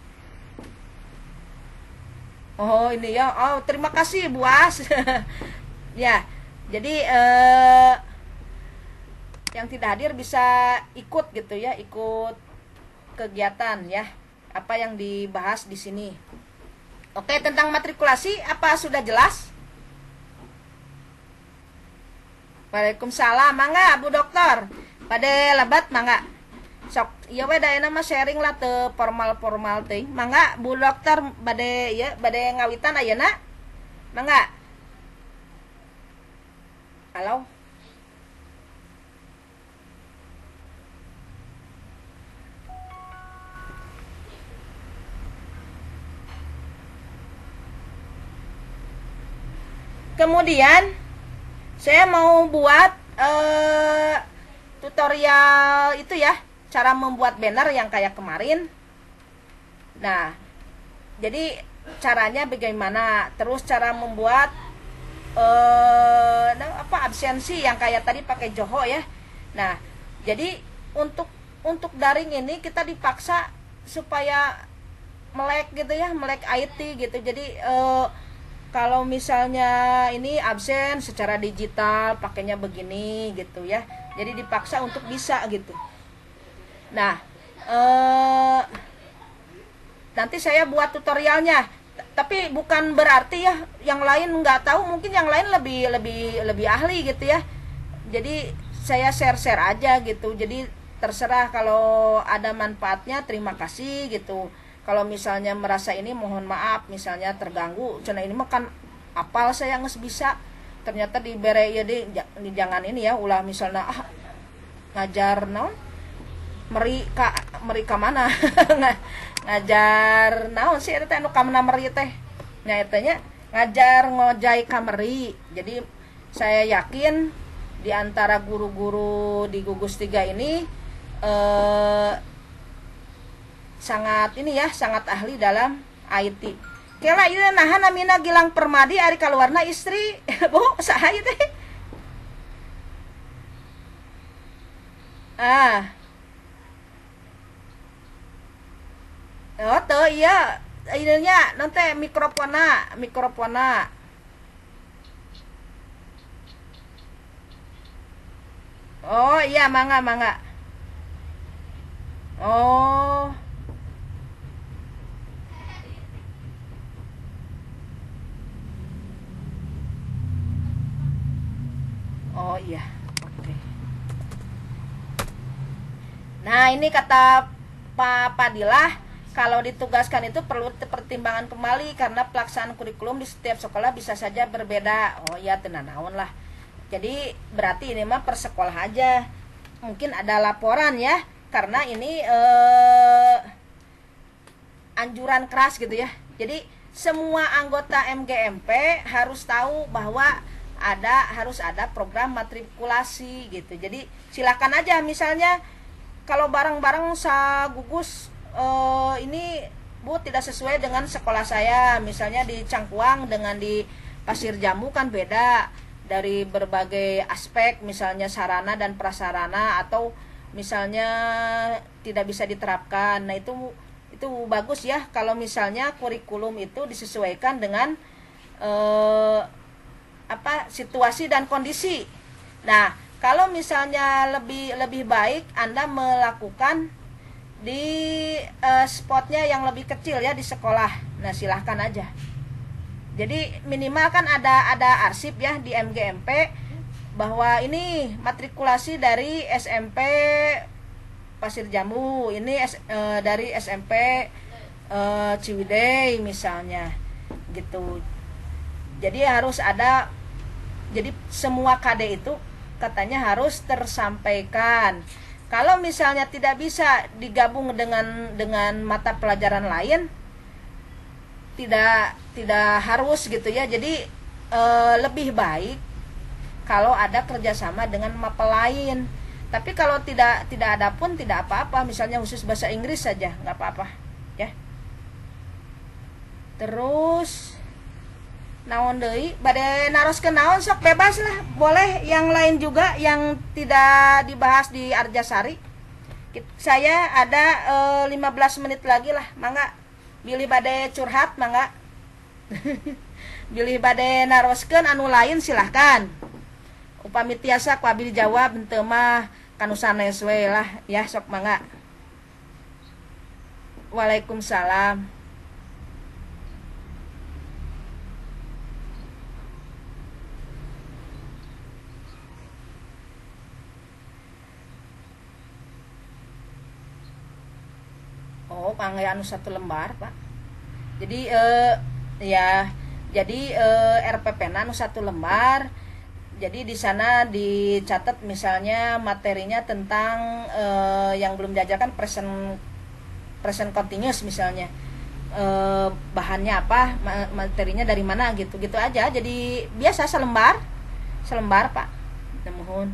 oh ini ya, oh terima kasih Bu As. Ya, jadi uh, yang tidak hadir bisa ikut gitu ya, ikut kegiatan ya, apa yang dibahas di sini. Oke, tentang matrikulasi apa sudah jelas? Waalaikumsalam, mangga Bu Dokter. Pada lebat mangga. Sok ieu we daena mah sharing lah teu formal-formal teuing. Mangga Bu Dokter bade ieu bade ngawitan ayeuna. Mangga. Halo. Kemudian saya mau buat uh, tutorial itu ya, cara membuat banner yang kayak kemarin. Nah, jadi caranya bagaimana, terus cara membuat uh, apa absensi yang kayak tadi pakai Joho ya. Nah, jadi untuk untuk daring ini kita dipaksa supaya melek gitu ya, melek I T gitu. Jadi uh, kalau misalnya ini absen secara digital pakainya begini gitu ya, jadi dipaksa untuk bisa gitu. Nah, eh, nanti saya buat tutorialnya, tapi bukan berarti ya yang lain nggak tahu, mungkin yang lain lebih lebih lebih ahli gitu ya. Jadi saya share-share aja gitu, jadi terserah, kalau ada manfaatnya terima kasih gitu. Kalau misalnya merasa ini mohon maaf, misalnya terganggu, cina ini mah kan apal saya nges bisa, ternyata dibere ya di, di jangan ini ya, ulah misalnya ah ngajar naon meri ka meri ka mana ngajar naon sih eta anu ka mana meri teh nya eta nya ngajar ngojai ka meri. Jadi saya yakin di antara guru-guru di gugus tiga ini eh sangat ini ya, sangat ahli dalam I T. Kela ieu nahan namina Gilang Permadi ari kaluarna istri. Bu, saha ieu teh? Ah. Oh, teu iya. Ieu nya nanti mikrofona, mikrofona. Oh, iya mangga, mangga. Oh. Oh iya, oke. Nah, ini kata Pak Padilah, kalau ditugaskan itu perlu pertimbangan kembali karena pelaksanaan kurikulum di setiap sekolah bisa saja berbeda. Oh iya, tenan naon lah. Jadi berarti ini mah per sekolah aja. mungkin ada laporan ya, karena ini eh, anjuran keras gitu ya. Jadi semua anggota M G M P harus tahu bahwa ada harus ada program matrikulasi gitu. Jadi silakan aja, misalnya kalau bareng-bareng sa gugus eh, ini Bu tidak sesuai dengan sekolah saya, misalnya di Cangkuang dengan di Pasir Jambu kan beda dari berbagai aspek, misalnya sarana dan prasarana, atau misalnya tidak bisa diterapkan. Nah itu itu bagus ya kalau misalnya kurikulum itu disesuaikan dengan eh, apa situasi dan kondisi. Nah kalau misalnya lebih lebih baik Anda melakukan di eh, spotnya yang lebih kecil ya di sekolah. Nah silahkan aja. Jadi minimal kan ada ada arsip ya di M G M P bahwa ini matrikulasi dari S M P Pasir Jambu, ini S, e, dari S M P e, Ciwidey misalnya gitu. Jadi harus ada, jadi semua K D itu katanya harus tersampaikan. Kalau misalnya tidak bisa digabung dengan dengan mata pelajaran lain, tidak tidak harus gitu ya. Jadi e, lebih baik kalau ada kerjasama dengan mapel lain. Tapi kalau tidak tidak ada pun tidak apa-apa, misalnya khusus bahasa Inggris saja nggak apa-apa ya. Terus naon deui bade naroskeun naon sok bebas lah, boleh yang lain juga yang tidak dibahas di Arjasari. Saya ada e, lima belas menit lagi lah, mangga bilih bade curhat mangga. Bilih bade naroskeun anu lain silahkan. Upami tiasa ku abdi jawab henteu mah kanu sanes we lah ya, sok mangga. Waalaikumsalam. Oh, pangge anu satu lembar, Pak. Jadi eh ya, jadi eh, R P P-na anu satu lembar. Jadi di sana dicatat misalnya materinya tentang eh, yang belum diajarkan present present continuous misalnya. Eh, bahannya apa, materinya dari mana gitu. Gitu aja. Jadi biasa selembar. Selembar, Pak. Mohon.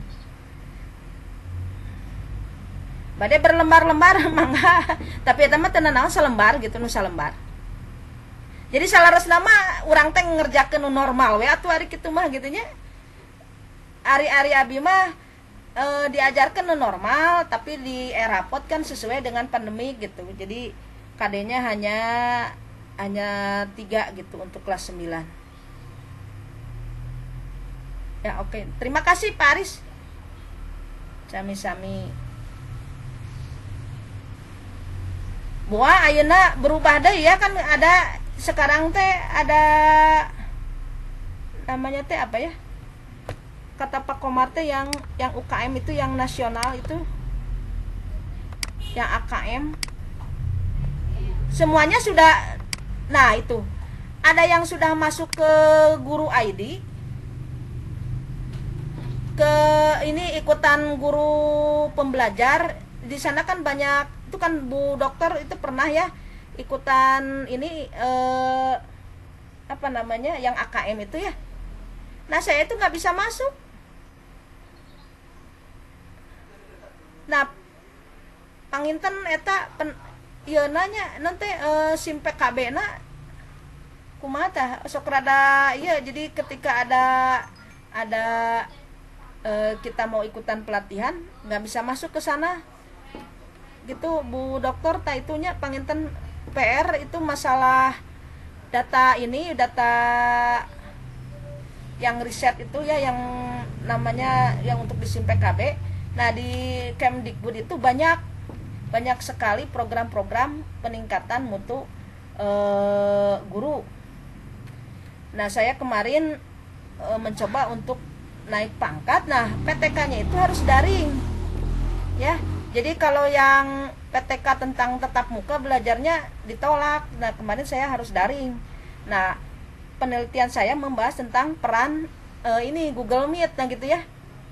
Bade berlembar-lembar mangga. Tapi eta mah teu naon selembar gitu, nu salembar. Jadi salaresna mah urang teh ngerjakeun nu normal we atuh ari kitu mah gitu nya. Ari-ari abi mah e, diajarkan normal, tapi di erapot kan sesuai dengan pandemi gitu. Jadi K D-nya hanya hanya tiga gitu untuk kelas sembilan. Ya oke, okay. Terima kasih Pak Aris. Sami-sami. Buah ayeuna berubah deh ya, kan ada sekarang teh ada namanya teh apa ya? Kata Pak Komar teh yang yang U K M itu yang nasional itu, yang A K M semuanya sudah. Nah itu ada yang sudah masuk ke guru I D, ke ini ikutan guru pembelajar di sana kan banyak itu kan. Bu dokter itu pernah ya ikutan ini eh, apa namanya yang A K M itu ya. Nah saya itu nggak bisa masuk. Nah panginten eta pen, ieu nanya nanti e, sim P K B na kumaha tah sok rada iya. Jadi ketika ada ada e, kita mau ikutan pelatihan nggak bisa masuk ke sana gitu Bu dokter. Ta itunya panginten P R itu masalah data ini, data yang riset itu ya, yang namanya yang untuk di sim P K B. Nah di Kemdikbud itu banyak banyak sekali program-program peningkatan mutu e, guru. Nah saya kemarin e, mencoba untuk naik pangkat. Nah P T K-nya itu harus daring ya. Jadi kalau yang P T K tentang tatap muka belajarnya ditolak. Nah kemarin saya harus daring. Nah penelitian saya membahas tentang peran e, ini Google Meet, nah gitu ya.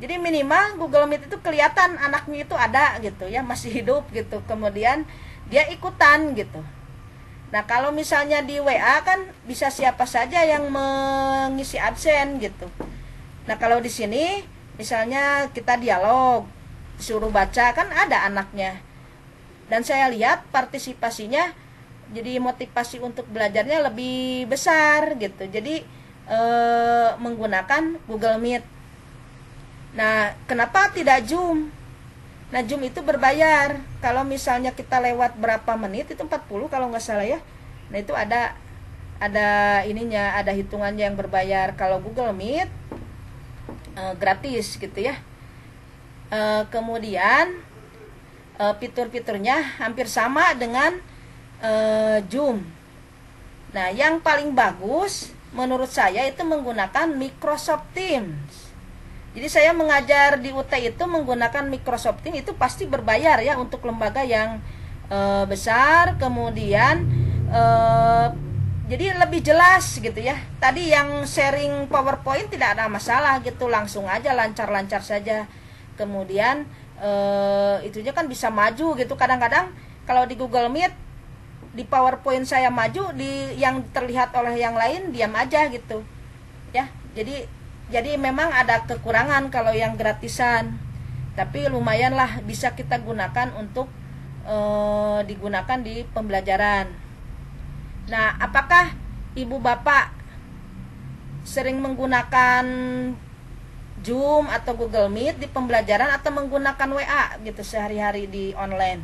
Jadi minimal Google Meet itu kelihatan anaknya itu ada gitu ya, masih hidup gitu. Kemudian dia ikutan gitu. Nah, kalau misalnya di W A kan bisa siapa saja yang mengisi absen gitu. Nah, kalau di sini misalnya kita dialog, suruh baca kan ada anaknya. Dan saya lihat partisipasinya jadi motivasi untuk belajarnya lebih besar gitu. Jadi eh, menggunakan Google Meet. Nah, kenapa tidak Zoom? Nah, Zoom itu berbayar. Kalau misalnya kita lewat berapa menit, itu empat puluh kalau nggak salah ya. Nah, itu ada ada ininya, ada hitungannya yang berbayar. Kalau Google Meet e, gratis gitu ya. E, kemudian e, fitur-fiturnya hampir sama dengan e, Zoom. Nah, yang paling bagus menurut saya itu menggunakan Microsoft Teams. Jadi saya mengajar di U T itu menggunakan Microsoft Teams, itu pasti berbayar ya untuk lembaga yang e, besar. Kemudian e, jadi lebih jelas gitu ya. Tadi yang sharing PowerPoint tidak ada masalah gitu, langsung aja lancar-lancar saja. Kemudian e, itunya kan bisa maju gitu. Kadang-kadang kalau di Google Meet di PowerPoint saya maju, di yang terlihat oleh yang lain diam aja gitu ya. Jadi Jadi memang ada kekurangan kalau yang gratisan, tapi lumayanlah bisa kita gunakan untuk e, digunakan di pembelajaran. Nah, apakah ibu bapak sering menggunakan Zoom atau Google Meet di pembelajaran atau menggunakan W A gitu sehari-hari di online?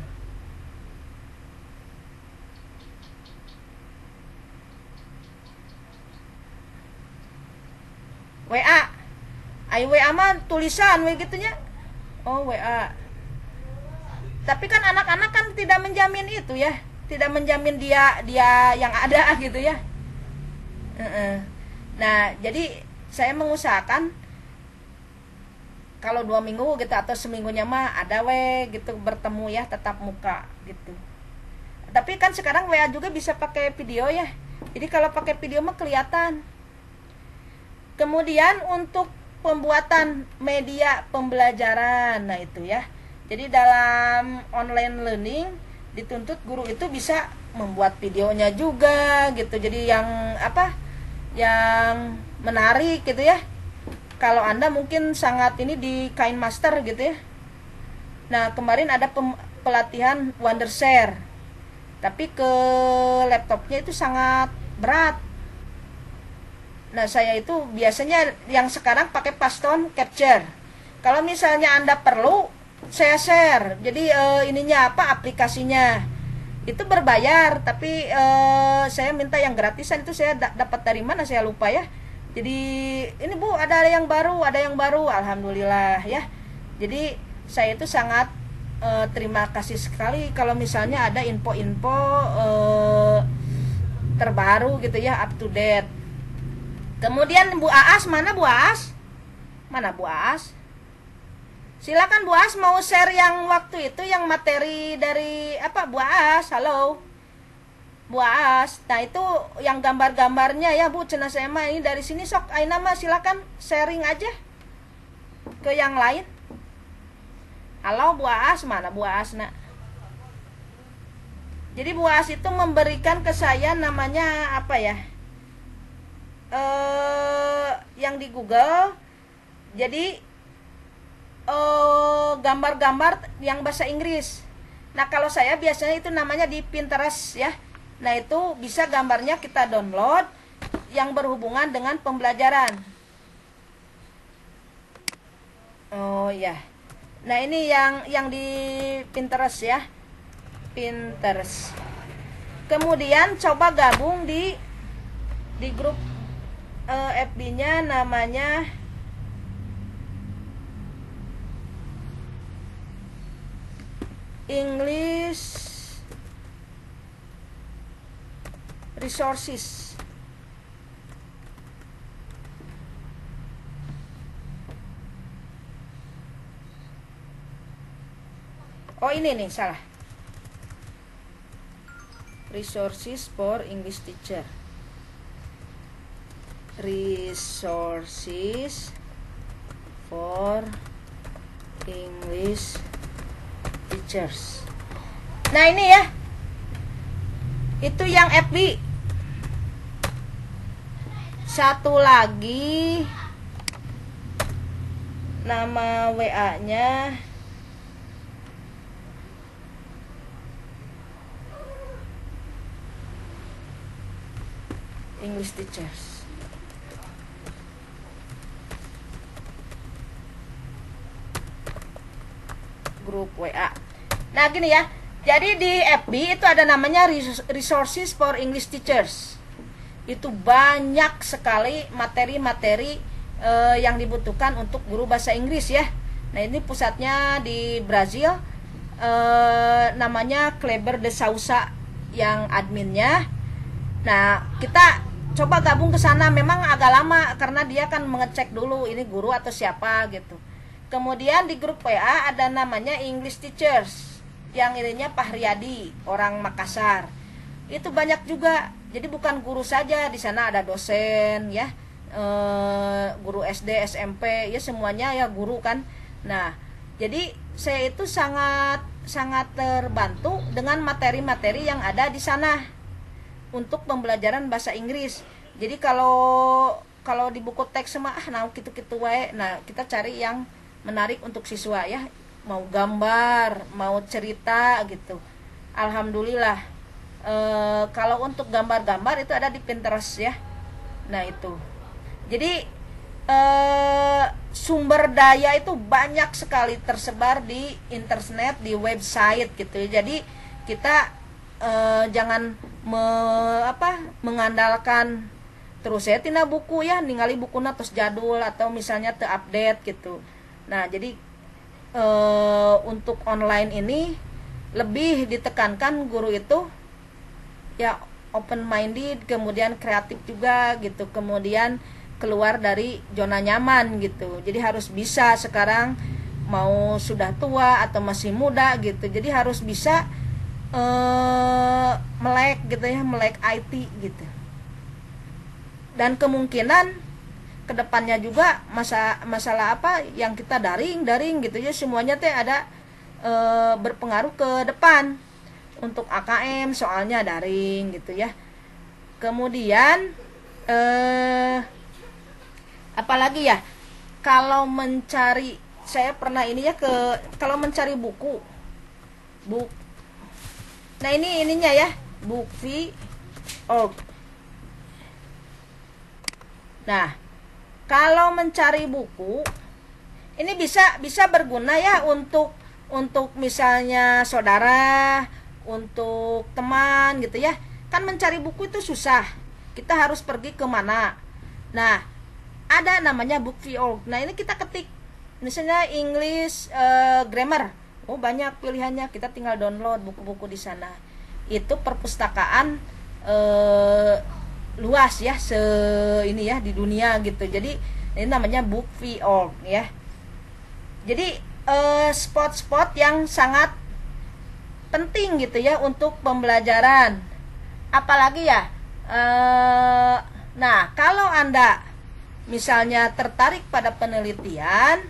W A, ay W A mah tulisan we gitunya. Oh, W A. Tapi kan anak-anak kan tidak menjamin itu ya, tidak menjamin dia dia yang ada gitu ya. Nah, jadi saya mengusahakan kalau dua minggu gitu atau seminggunya mah ada we gitu bertemu ya, tatap muka gitu. Tapi kan sekarang W A juga bisa pakai video ya. Jadi kalau pakai video mah kelihatan. Kemudian untuk pembuatan media pembelajaran, nah itu ya. Jadi dalam online learning dituntut guru itu bisa membuat videonya juga gitu. Jadi yang apa? Yang menarik gitu ya. Kalau Anda mungkin sangat ini di KineMaster gitu ya. Nah, kemarin ada pelatihan Wondershare. Tapi ke laptopnya itu sangat berat. Nah, saya itu biasanya yang sekarang pakai Paston Capture. Kalau misalnya Anda perlu, saya share. Jadi e, ininya apa, aplikasinya. Itu berbayar, tapi e, saya minta yang gratisan itu saya da dapat dari mana saya lupa ya. Jadi ini Bu, ada yang baru, ada yang baru, alhamdulillah ya. Jadi saya itu sangat e, terima kasih sekali kalau misalnya ada info-info e, terbaru gitu ya, up to date. Kemudian Bu Aas, mana Bu Aas? Mana Bu Aas? Silakan Bu Aas mau share yang waktu itu, yang materi dari apa Bu Aas? Halo Bu Aas. Nah itu yang gambar-gambarnya ya Bu, cenah saya mah ini dari sini sok aina mah silakan sharing aja ke yang lain. Halo Bu Aas, mana Bu Aas nak? Jadi Bu Aas itu memberikan ke saya namanya apa ya? Uh, yang di Google, jadi gambar-gambar uh, yang bahasa Inggris. Nah, kalau saya biasanya itu namanya di Pinterest ya. Nah, itu bisa gambarnya kita download yang berhubungan dengan pembelajaran. Oh ya. Nah, ini yang yang di Pinterest ya. Pinterest. Kemudian coba gabung di di grup uh, F B-nya namanya English Resources. Oh ini nih salah. Resources for English Teacher. Resources for English Teachers. Nah ini ya, itu yang F B. Satu lagi nama W A-nya English Teachers. Grup W A. Nah gini ya, jadi di F B itu ada namanya Resources for English Teachers. Itu banyak sekali materi-materi eh, yang dibutuhkan untuk guru bahasa Inggris ya. Nah ini pusatnya di Brazil, eh, namanya Kleber de Souza yang adminnya. Nah kita coba gabung ke sana, memang agak lama karena dia kan mengecek dulu ini guru atau siapa gitu. Kemudian di grup W A ada namanya English Teachers, yang ininya Pak Riyadi, orang Makassar. Itu banyak juga. Jadi bukan guru saja, di sana ada dosen ya, e, guru S D, S M P, ya semuanya ya guru kan. Nah, jadi saya itu sangat sangat terbantu dengan materi-materi yang ada di sana untuk pembelajaran bahasa Inggris. Jadi kalau kalau di buku teks semua ah nah gitu-gitu wae. Nah, kita cari yang menarik untuk siswa ya, mau gambar, mau cerita gitu. Alhamdulillah. E, kalau untuk gambar-gambar itu ada di Pinterest ya. Nah itu, jadi e, sumber daya itu banyak sekali tersebar di internet, di website gitu. Jadi kita e, jangan me, apa, mengandalkan terus saya tina buku ya, ningali bukunya terus jadul atau misalnya terupdate gitu. Nah jadi e, untuk online ini lebih ditekankan guru itu ya open minded, kemudian kreatif juga gitu, kemudian keluar dari zona nyaman gitu. Jadi harus bisa sekarang, mau sudah tua atau masih muda gitu, jadi harus bisa eh, melek gitu ya, melek I T gitu. Dan kemungkinan kedepannya juga masa masalah apa yang kita daring daring gitu ya, semuanya teh ada eh, berpengaruh ke depan. Untuk A K M soalnya daring gitu ya. Kemudian eh apalagi ya, kalau mencari, saya pernah ini ya, ke kalau mencari buku buk nah ini ininya ya, Bookfi org. Nah kalau mencari buku ini bisa bisa berguna ya untuk untuk misalnya saudara, untuk teman gitu ya. Kan mencari buku itu susah, kita harus pergi ke mana. Nah ada namanya Bookfi org. Nah ini kita ketik misalnya English uh, grammar, oh banyak pilihannya, kita tinggal download buku-buku di sana. Itu perpustakaan uh, luas ya, se ini ya di dunia gitu. Jadi ini namanya Bookfi org ya. Jadi uh, spot-spot yang sangat penting gitu ya untuk pembelajaran. Apalagi ya, eh, nah kalau Anda misalnya tertarik pada penelitian,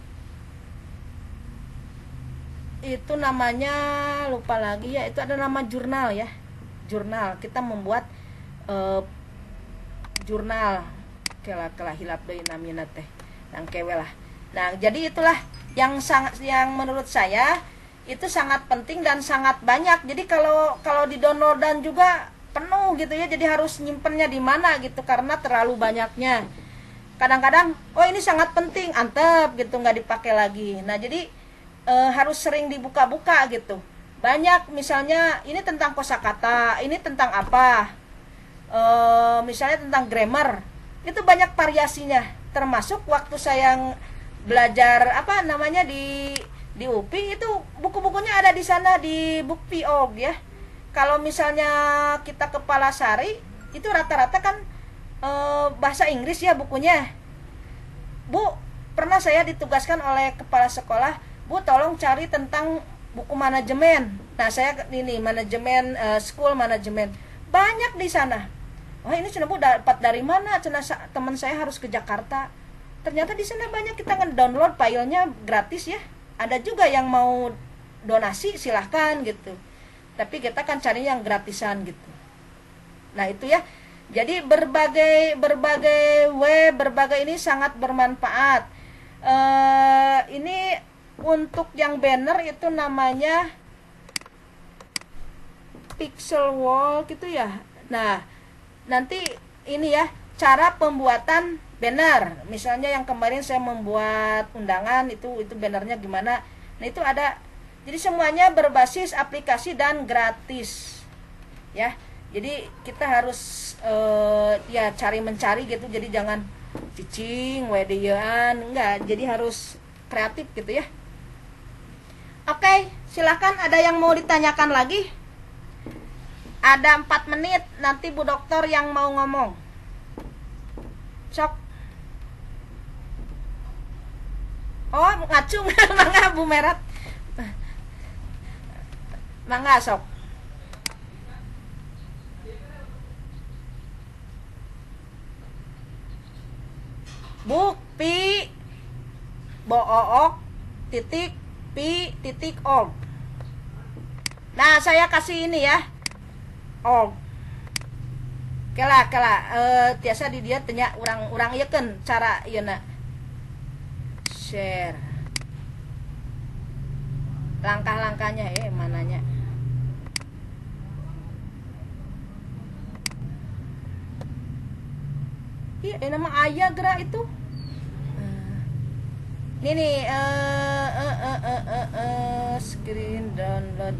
itu namanya lupa lagi ya, itu ada nama jurnal ya, jurnal. Kita membuat eh, jurnal kela kela hilap deui namina teh yang kewe lah. Nah jadi itulah yang sangat, yang menurut saya itu sangat penting dan sangat banyak. Jadi kalau kalau di downloadan juga penuh gitu ya, jadi harus nyimpennya di mana gitu karena terlalu banyaknya. Kadang-kadang oh ini sangat penting, antep gitu, nggak dipakai lagi. Nah jadi e, harus sering dibuka-buka gitu. Banyak misalnya ini tentang kosakata, ini tentang apa, e, misalnya tentang grammar, itu banyak variasinya. Termasuk waktu saya belajar apa namanya di di U P I, itu buku-bukunya ada di sana di Bookfi org ya. Kalau misalnya kita ke Palasari itu rata-rata kan e, bahasa Inggris ya bukunya. Bu, pernah saya ditugaskan oleh kepala sekolah, Bu tolong cari tentang buku manajemen. Nah saya ini manajemen, e, school manajemen, banyak di sana. Wah ini cina Bu dapat dari mana? Cina teman saya harus ke Jakarta. Ternyata di sana banyak, kita nge-download filenya gratis ya. Ada juga yang mau donasi silahkan gitu, tapi kita kan cari yang gratisan gitu. Nah itu ya, jadi berbagai berbagai way, berbagai ini sangat bermanfaat. Uh, ini untuk yang banner itu namanya pixel wall gitu ya. Nah nanti ini ya cara pembuatan banner. Misalnya yang kemarin saya membuat undangan itu itu bannernya gimana. Nah itu ada. Jadi semuanya berbasis aplikasi dan gratis. Ya. Jadi kita harus uh, ya cari mencari gitu. Jadi jangan cicing, wedean, enggak. Jadi harus kreatif gitu ya. Oke, silakan ada yang mau ditanyakan lagi? Ada empat menit, nanti Bu Dokter yang mau ngomong. Sok. Oh, ngacung. Mangga Bu Merat. Mangga sok. Bu, pi, book, titik, pi, titik, org. Nah, saya kasih ini ya. Org. Kela kela eh tiasa di dia tanya orang-orang ieu kan cara ieu na share langkah-langkahnya eh mananya iya eh, nama ayah gerak itu ini nih eh eh eh eh eh, eh screen download.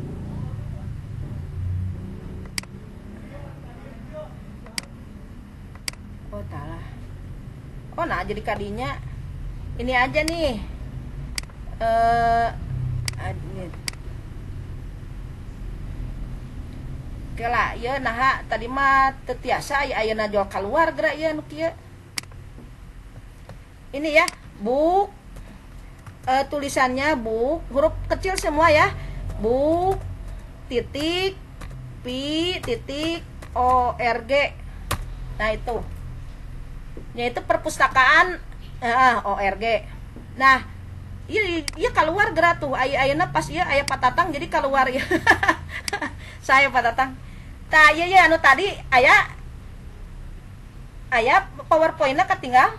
Oh talah. Oh nah jadi kadinya ini aja nih. Eh admit. Oke lah, ya nah tadi mah tetiasa aya ayeuna jual keluar gerak ya nu kieu. Ini ya, book eh, tulisannya book huruf kecil semua ya. Book titik pi titik org. Nah itu. Yaitu perpustakaan uh, org. Nah, iya iya keluar gerak tuh. Ayeuna pas ieu aya patatang jadi keluar ya. Saya patatang. Tah ieu ya anu tadi aya aya PowerPoint-na ketinggal.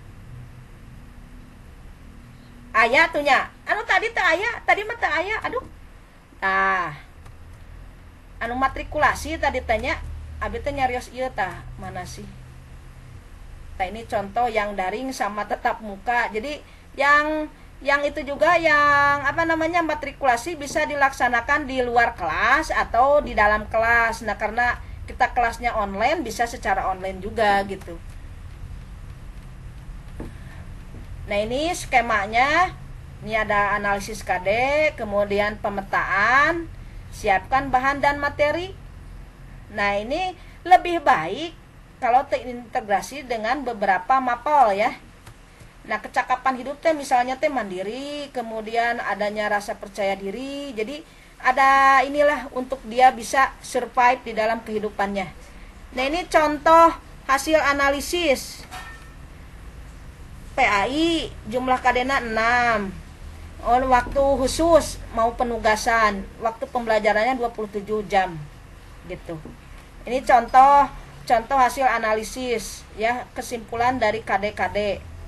Aya tuh nya. Anu tadi teh aya, tadi mah teh aya. Aduh. Tah. Anu matrikulasi tadi tanya, abi teh nyarios ieu tah, mana sih? Nah ini contoh yang daring sama tetap muka. Jadi yang yang itu juga yang apa namanya matrikulasi bisa dilaksanakan di luar kelas atau di dalam kelas. Nah karena kita kelasnya online bisa secara online juga gitu. Nah ini skemanya. Ini ada analisis K D, kemudian pemetaan, siapkan bahan dan materi. Nah ini lebih baik kalau terintegrasi dengan beberapa mapel ya. Nah kecakapan hidup teh misalnya teh mandiri, kemudian adanya rasa percaya diri. Jadi ada inilah untuk dia bisa survive di dalam kehidupannya. Nah ini contoh hasil analisis P A I, jumlah K D-na enam. Oh, waktu khusus mau penugasan, waktu pembelajarannya dua puluh tujuh jam gitu. Ini contoh contoh hasil analisis ya, kesimpulan dari K D K D.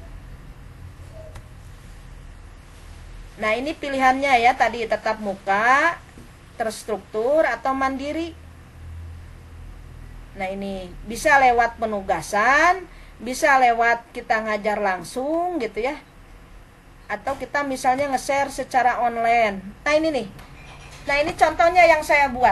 Nah ini pilihannya ya, tadi tetap muka, terstruktur atau mandiri. Nah ini bisa lewat penugasan, bisa lewat kita ngajar langsung gitu ya, atau kita misalnya nge-share secara online. Nah ini nih, nah ini contohnya yang saya buat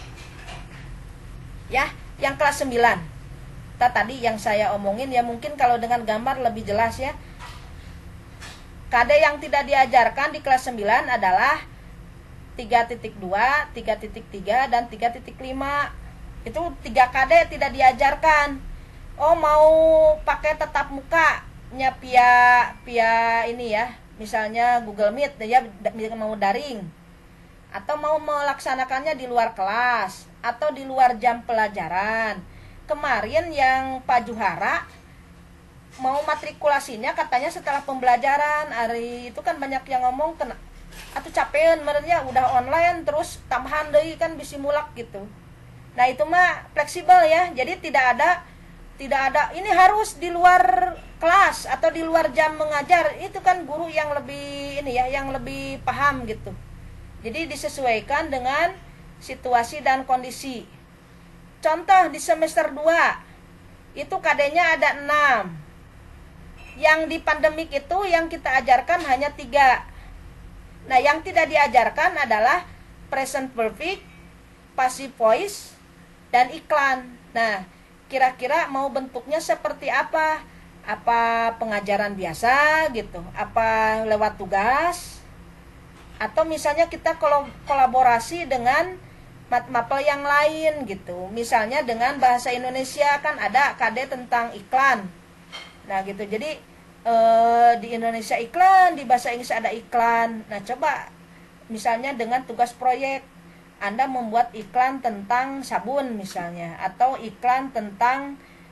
ya, yang kelas sembilan. Nah, tadi yang saya omongin ya, mungkin kalau dengan gambar lebih jelas ya. K D yang tidak diajarkan di kelas sembilan adalah tiga titik dua, tiga titik tiga, dan tiga titik lima. Itu tiga K D tidak diajarkan. Oh mau pakai tatap muka nya via via ini ya, misalnya Google Meet ya, mau daring, atau mau melaksanakannya di luar kelas atau di luar jam pelajaran. Kemarin yang Pak Juhara mau matrikulasinya katanya setelah pembelajaran. Hari itu kan banyak yang ngomong kena atau capean merenya udah online terus tambahan deui kan bisa mulak gitu. Nah itu mah fleksibel ya, jadi tidak ada tidak ada ini harus di luar kelas atau di luar jam mengajar. Itu kan guru yang lebih ini ya, yang lebih paham gitu. Jadi disesuaikan dengan situasi dan kondisi. Contoh di semester dua itu K D-nya ada enam. Yang di pandemik itu yang kita ajarkan hanya tiga. Nah yang tidak diajarkan adalah present perfect, passive voice, dan iklan. Nah, kira-kira mau bentuknya seperti apa? Apa pengajaran biasa gitu? Apa lewat tugas? Atau misalnya kita kolaborasi dengan mapel yang lain gitu. Misalnya dengan bahasa Indonesia kan ada K D tentang iklan. Nah, gitu. Jadi eh, di Indonesia iklan, di bahasa Inggris ada iklan. Nah, coba misalnya dengan tugas proyek Anda membuat iklan tentang sabun misalnya, atau iklan tentang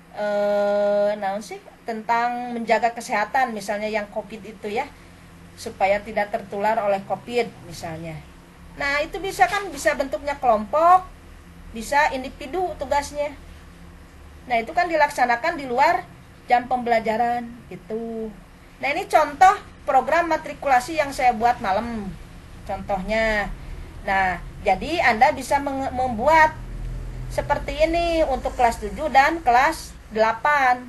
eh naon sih? Tentang menjaga kesehatan misalnya yang Covid itu ya, supaya tidak tertular oleh Covid misalnya. Nah, itu bisa kan bisa bentuknya kelompok, bisa individu tugasnya. Nah, itu kan dilaksanakan di luar jam pembelajaran gitu. Nah, ini contoh program matrikulasi yang saya buat malam. Contohnya. Nah, jadi Anda bisa membuat seperti ini untuk kelas tujuh dan kelas delapan.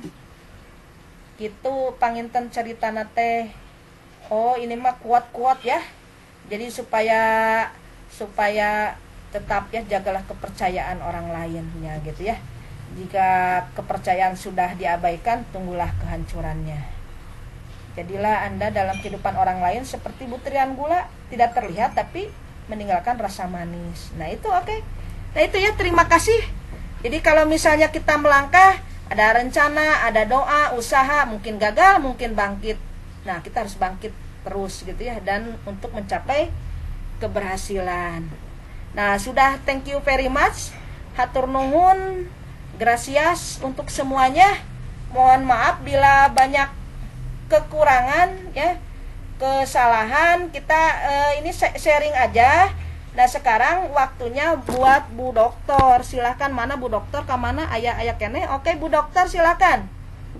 Gitu panginten cerita nate. Oh, ini mah kuat-kuat ya. Jadi supaya supaya tetap ya jagalah kepercayaan orang lainnya gitu ya. Jika kepercayaan sudah diabaikan, tunggulah kehancurannya. Jadilah Anda dalam kehidupan orang lain seperti butiran gula, tidak terlihat tapi meninggalkan rasa manis. Nah itu oke okay. Nah itu ya, terima kasih. Jadi kalau misalnya kita melangkah, ada rencana, ada doa, usaha, mungkin gagal, mungkin bangkit. Nah kita harus bangkit terus gitu ya, dan untuk mencapai keberhasilan. Nah sudah, thank you very much, hatur nuhun, gracias untuk semuanya. Mohon maaf bila banyak kekurangan ya, kesalahan. Kita eh, ini sharing aja. Nah sekarang waktunya buat Bu Dokter. Silahkan, mana Bu Dokter, ke mana? Ayah-ayah kene. Oke Bu Dokter, silahkan.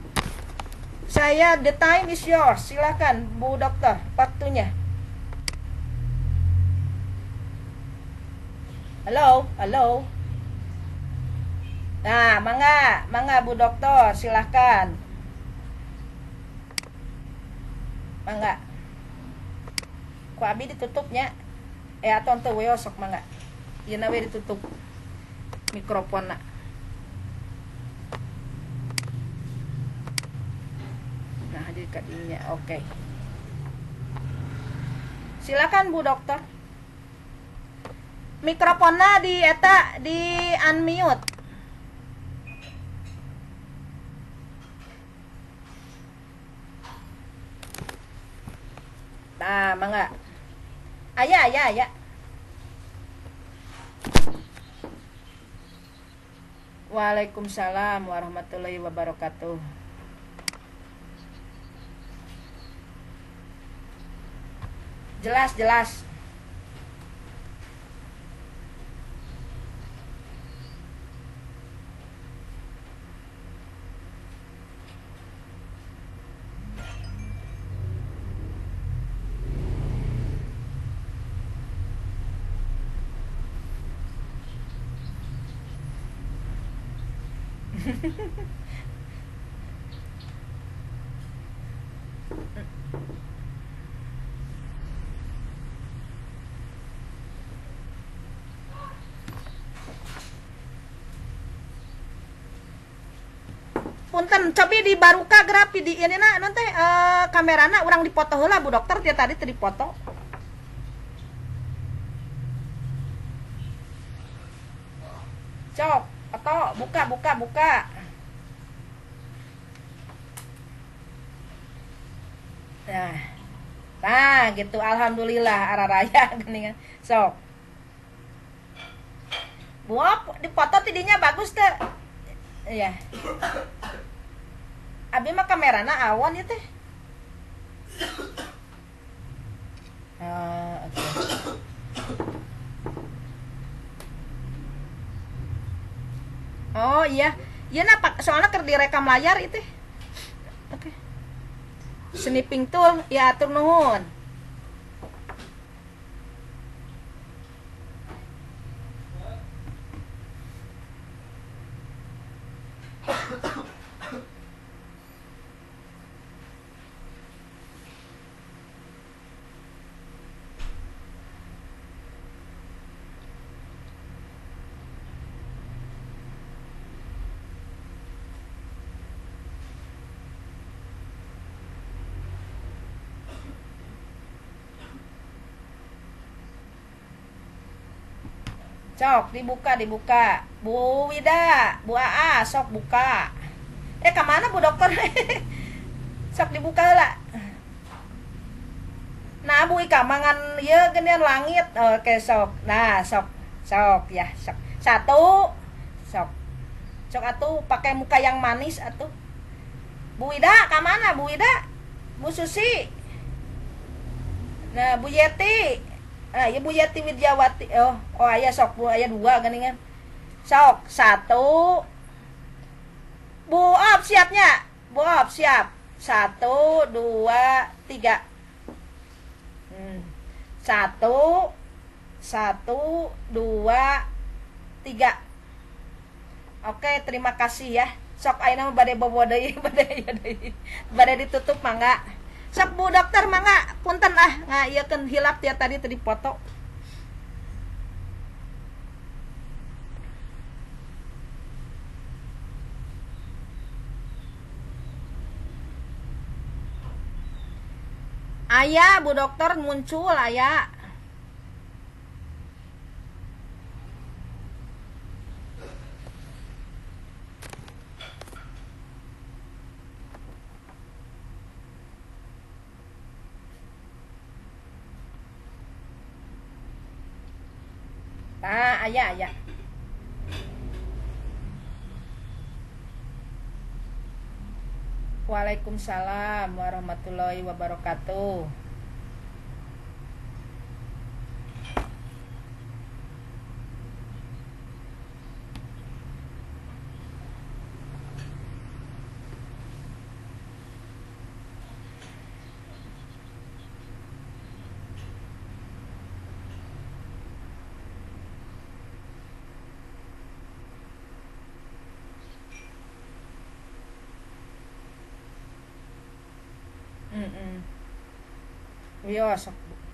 Saya, the time is yours. Silahkan Bu Dokter, waktunya. Halo, halo. Nah, mangga, mangga Bu Dokter, silahkan. Mangga. Ku abi ditutupnya. Eh aton teu we sok mangga. Ieu we ditutup mikrofonna. Nah, hadir ka dinya. Oke. Okay. Silakan Bu Dokter. Mikrofonna di eta di unmute. Nah, mangga. Aya, aya, aya. Waalaikumsalam warahmatullahi wabarakatuh. Jelas, jelas. Punten, cobi di baruka grafi di ini na nanti uh, kamerana orang dipoto heula Bu Dokter, dia tadi tadi dipoto. Cok, atau buka buka buka. Nah. Nah, gitu, alhamdulillah araraya geuningan. Sok. Buap dipoto tidinya bagus teh. Iya. Abi mah kamerana awan ya teh. Ah, oke. Oh iya, iya napak soalnya ker direkam layar itu. Oke. Sniping tool, ya atur nuhun. Sok dibuka dibuka. Bu Wida, Bu Aa, sok buka. Eh kemana Bu Dokter? Sok dibuka lah. Nah Bu Ika mangan ya genian langit. Oke sok. Nah sok sok ya sok. Satu sok. Sok atuh pakai muka yang manis atuh. Bu Wida kemana Bu Wida? Bu Susi. Nah Bu Yeti. Nah, ya Bu Yati Widyawati. Oh, oh ayah sok Bu, ayah dua geningan. Sok, satu. Bu op siapnya. Bu op siap. Satu, dua, tiga. Hmm. Satu, satu, dua, tiga. Oke, terima kasih ya. Sok ayeuna mah bade bobo deui, bade deui. Bade ditutup mangga. Sok Bu Dokter mangga punten ah ngayekeun hilap dia tadi tadi foto. Aya Bu Dokter muncul aya. Nah, aya aya. Waalaikumsalam warahmatullahi wabarakatuh. Mm-mm. Iya sok.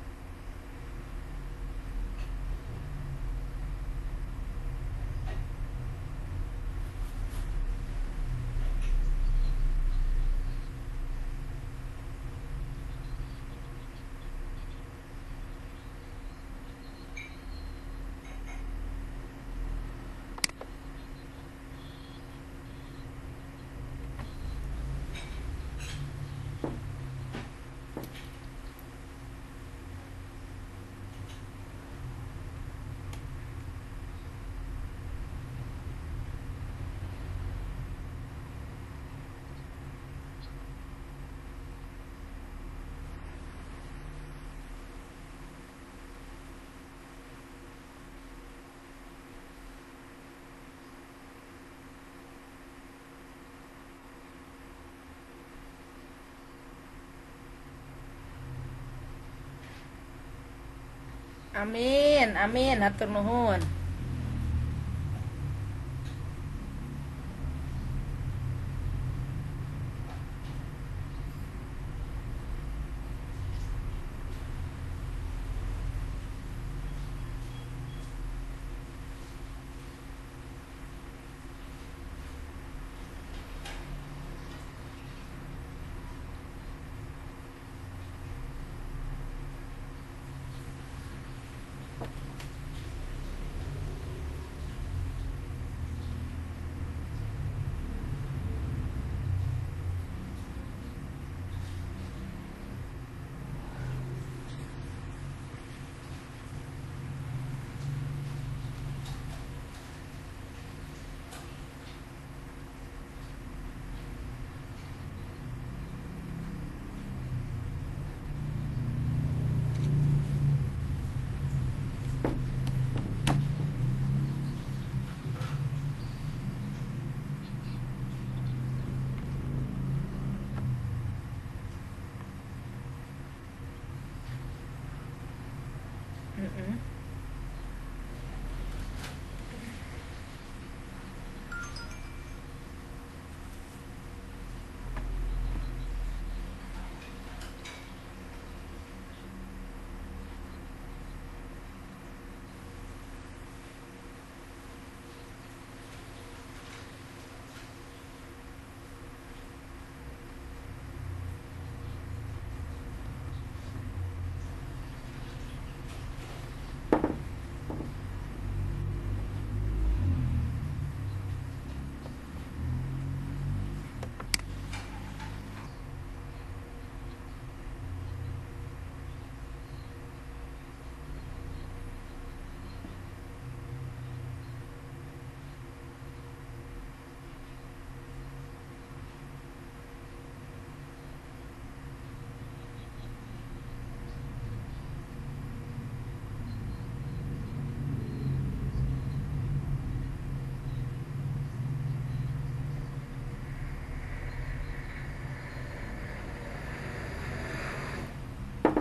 Amin, amin, hatur nuhun.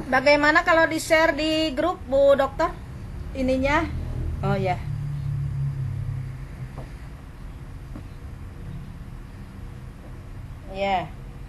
Bagaimana kalau di-share di grup, Bu Dokter? Ininya. Oh ya. Ya.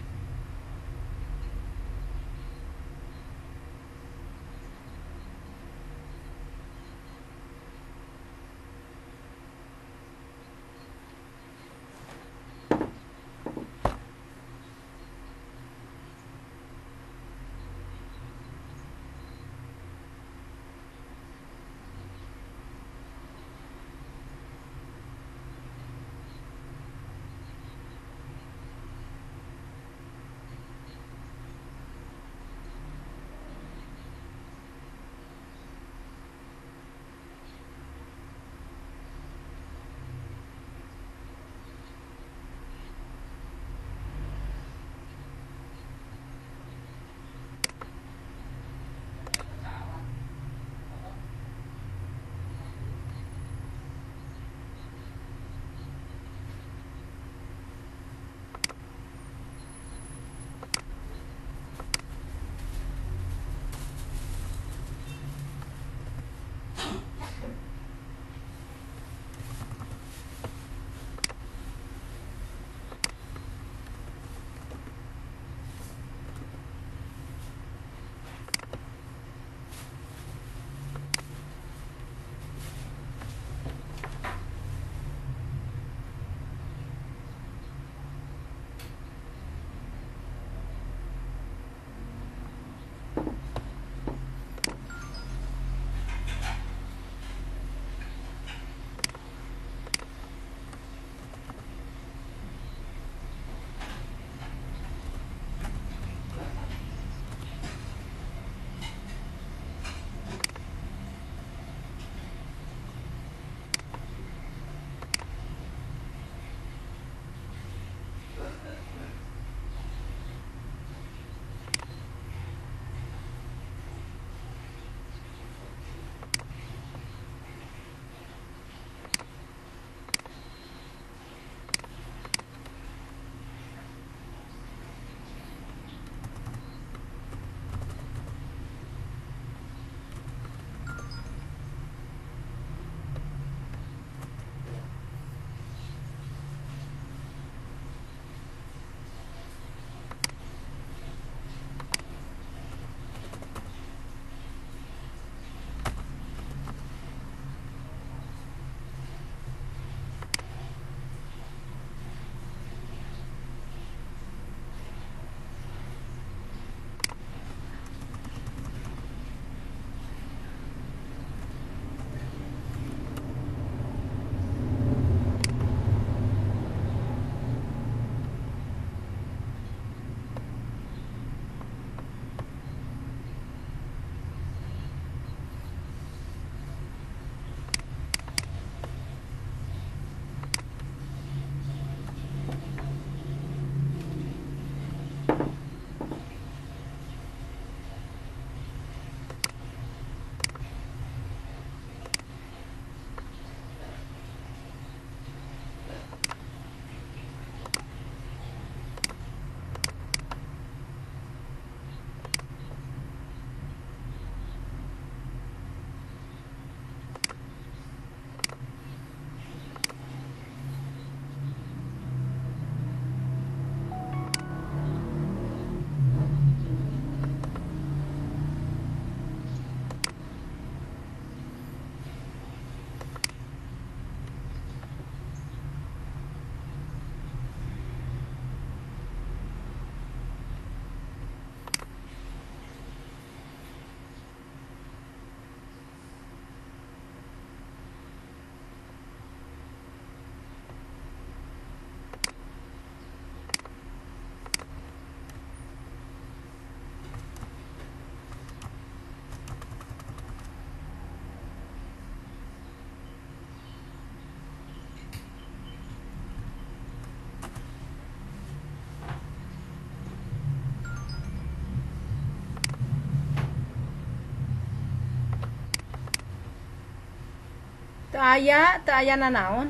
Teu aya, teu aya nanaon.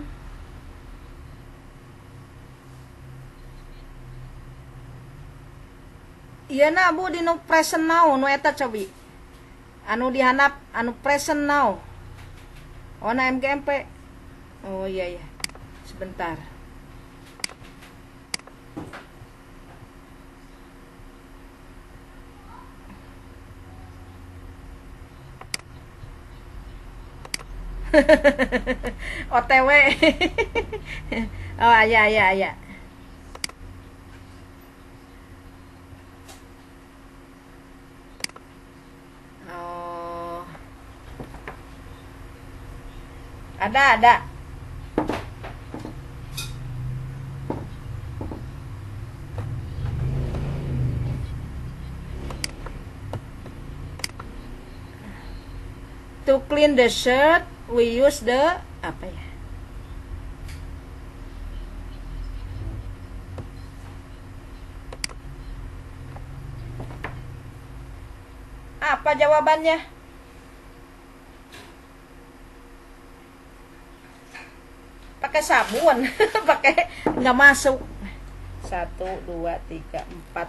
Iya na Bu di nu present now nu eta cobi. Anu dihanap anu present now. Oh na M G M P. Oh iya iya. Sebentar. O T W. Oh iya iya iya. Oh. Ada ada. To clean the shirt, we use the apa ya? Apa jawabannya? Pakai sabun, pakai nggak masuk. Satu, dua, tiga, empat.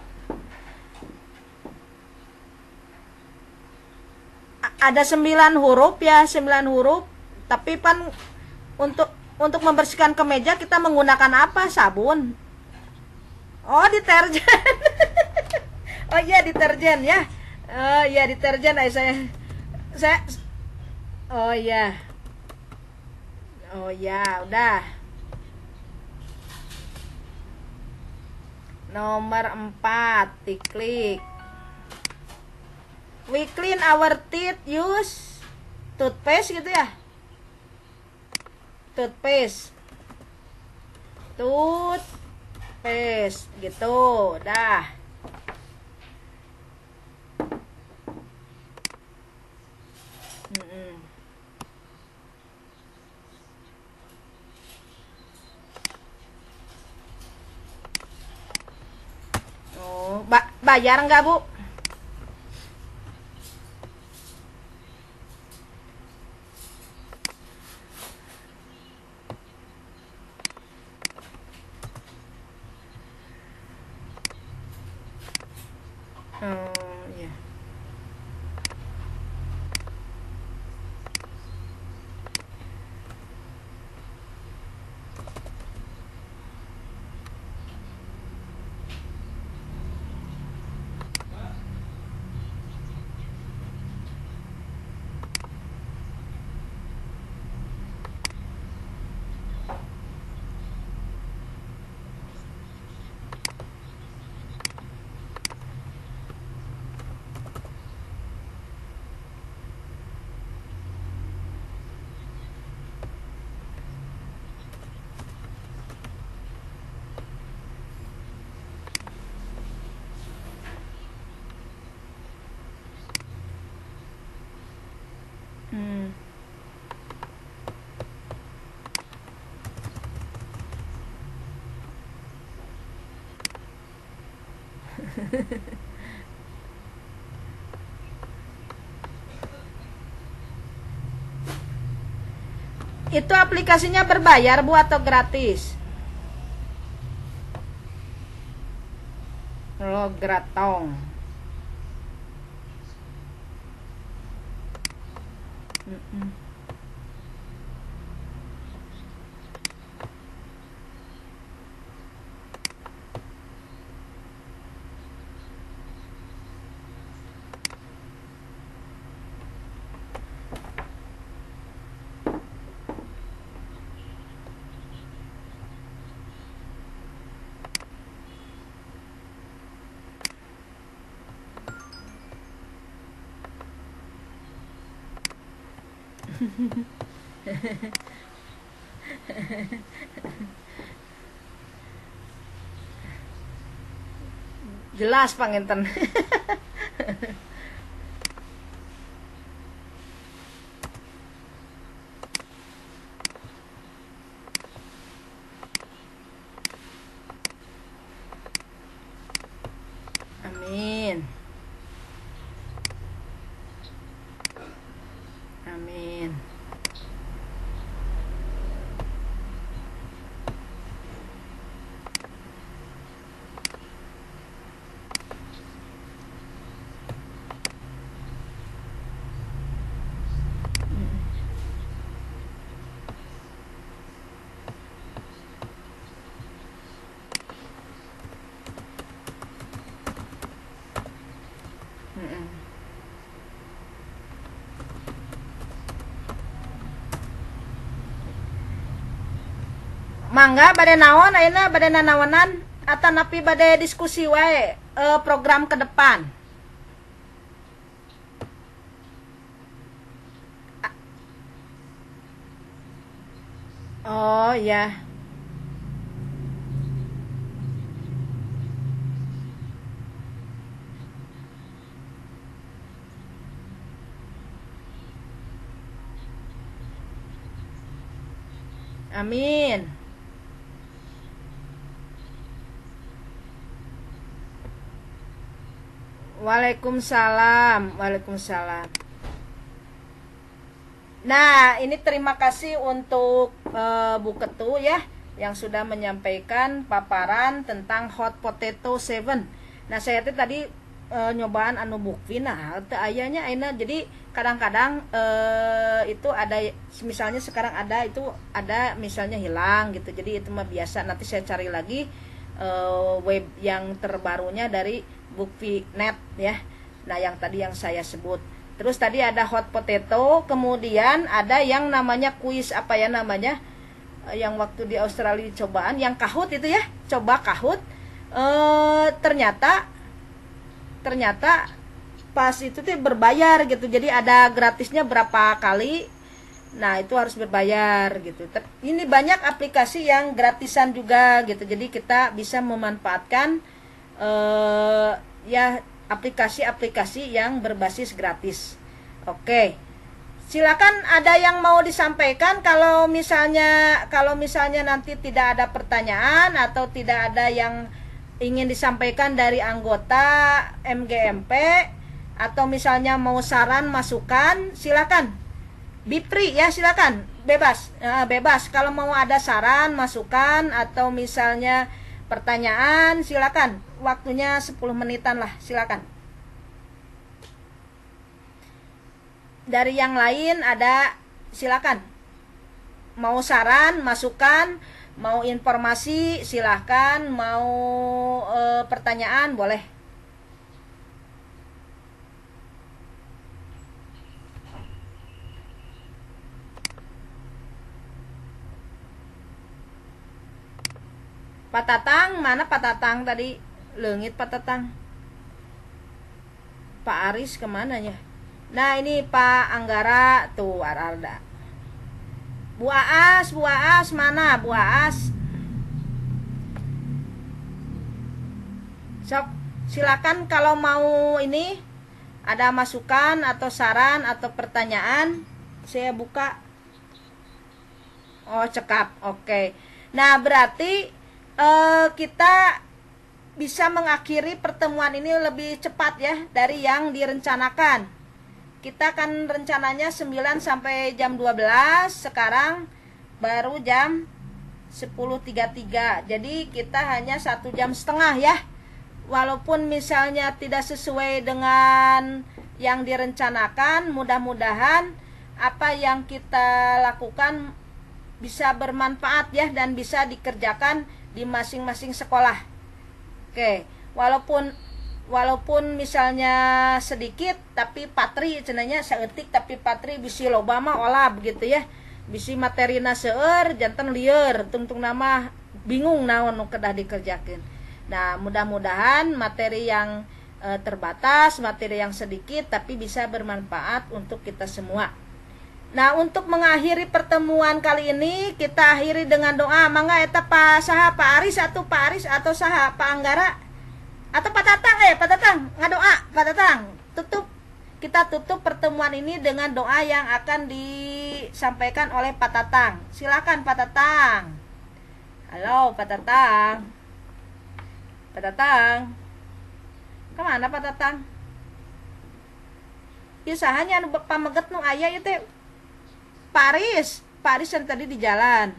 Ada sembilan huruf ya, sembilan huruf. Tapi pan untuk untuk membersihkan kemeja kita menggunakan apa? Sabun. Oh, deterjen. Oh iya, deterjen ya. Oh iya, deterjen. Ay, saya saya Oh iya. Oh iya, udah. Nomor empat, diklik. We clean our teeth use toothpaste gitu ya. Toothpaste. Toothpaste gitu. Dah. Mm-mm. Oh, ba bayar nggak Bu? Oh, ya. Hmm. Itu aplikasinya berbayar Bu atau gratis? Oh, gratong. Mm-mm. Jelas panginten. Amin. Amin. Mangga bade naon ayeuna bade nanaonan atanapi bade diskusi wae uh, program ke depan. Oh ya. Amin. Waalaikumsalam. Waalaikumsalam. Nah, ini terima kasih untuk uh, Bu Ketu ya yang sudah menyampaikan paparan tentang hot potato seven. Nah, saya tadi uh, nyobaan anu bukti nah teu ayanya ayeuna jadi kadang-kadang uh, itu ada misalnya sekarang ada itu ada misalnya hilang gitu. Jadi itu mah biasa. Nanti saya cari lagi uh, web yang terbarunya dari bukti titik net ya. Nah, yang tadi yang saya sebut. Terus tadi ada hot potato, kemudian ada yang namanya kuis apa ya namanya, yang waktu di Australia cobaan, yang kahut itu ya, coba kahut. E, ternyata, ternyata pas itu tuh berbayar gitu, jadi ada gratisnya berapa kali. Nah itu harus berbayar gitu. Ini banyak aplikasi yang gratisan juga gitu, jadi kita bisa memanfaatkan e, ya aplikasi-aplikasi yang berbasis gratis. Oke. Silakan ada yang mau disampaikan kalau misalnya kalau misalnya nanti tidak ada pertanyaan atau tidak ada yang ingin disampaikan dari anggota M G M P atau misalnya mau saran masukan, silakan. Bipri ya, silakan. Bebas. Nah, bebas kalau mau ada saran, masukan atau misalnya pertanyaan, silakan. Waktunya sepuluh menitan lah, silakan. Dari yang lain ada, silakan. Mau saran, masukan, mau informasi, silakan. Mau e, pertanyaan, boleh. Pak Tatang, mana Pak Tatang tadi? Leungit Pak Tatang. Pak Aris kemana ya? Nah ini Pak Anggara tuh Aralda. Bu Aas, Bu Aas mana Bu Aas? Sok silakan kalau mau ini ada masukan atau saran atau pertanyaan, saya buka. Oh cekap, oke. Nah berarti eh, kita bisa mengakhiri pertemuan ini lebih cepat ya dari yang direncanakan. Kita kan rencananya sembilan sampai jam dua belas, sekarang baru jam sepuluh tiga puluh tiga. Jadi kita hanya satu jam setengah ya. Walaupun misalnya tidak sesuai dengan yang direncanakan, mudah-mudahan apa yang kita lakukan bisa bermanfaat ya dan bisa dikerjakan di masing-masing sekolah. Oke, walaupun walaupun misalnya sedikit tapi patri cenanya saeutik tapi patri bisi loba mah olah begitu ya. Bisi materina seueur janten lieur tungtung nama bingung naon nu kedah dikerjakeun. Nah, mudah-mudahan materi yang e, terbatas, materi yang sedikit tapi bisa bermanfaat untuk kita semua. Nah, untuk mengakhiri pertemuan kali ini kita akhiri dengan doa. Mangga eta Pak saha Pak Aris atau Pak Aris atau saha Pak Anggara atau Pak Tatang eh Pak Tatang ngadoa Pak Tatang tutup kita tutup pertemuan ini dengan doa yang akan disampaikan oleh Pak Tatang. Silakan Pak Tatang. Halo Pak Tatang. Pak Tatang. Kemana Pak Tatang? Usahanya anu pameget nu aya ieu teh Pak Aris, Pak Aris yang tadi di jalan.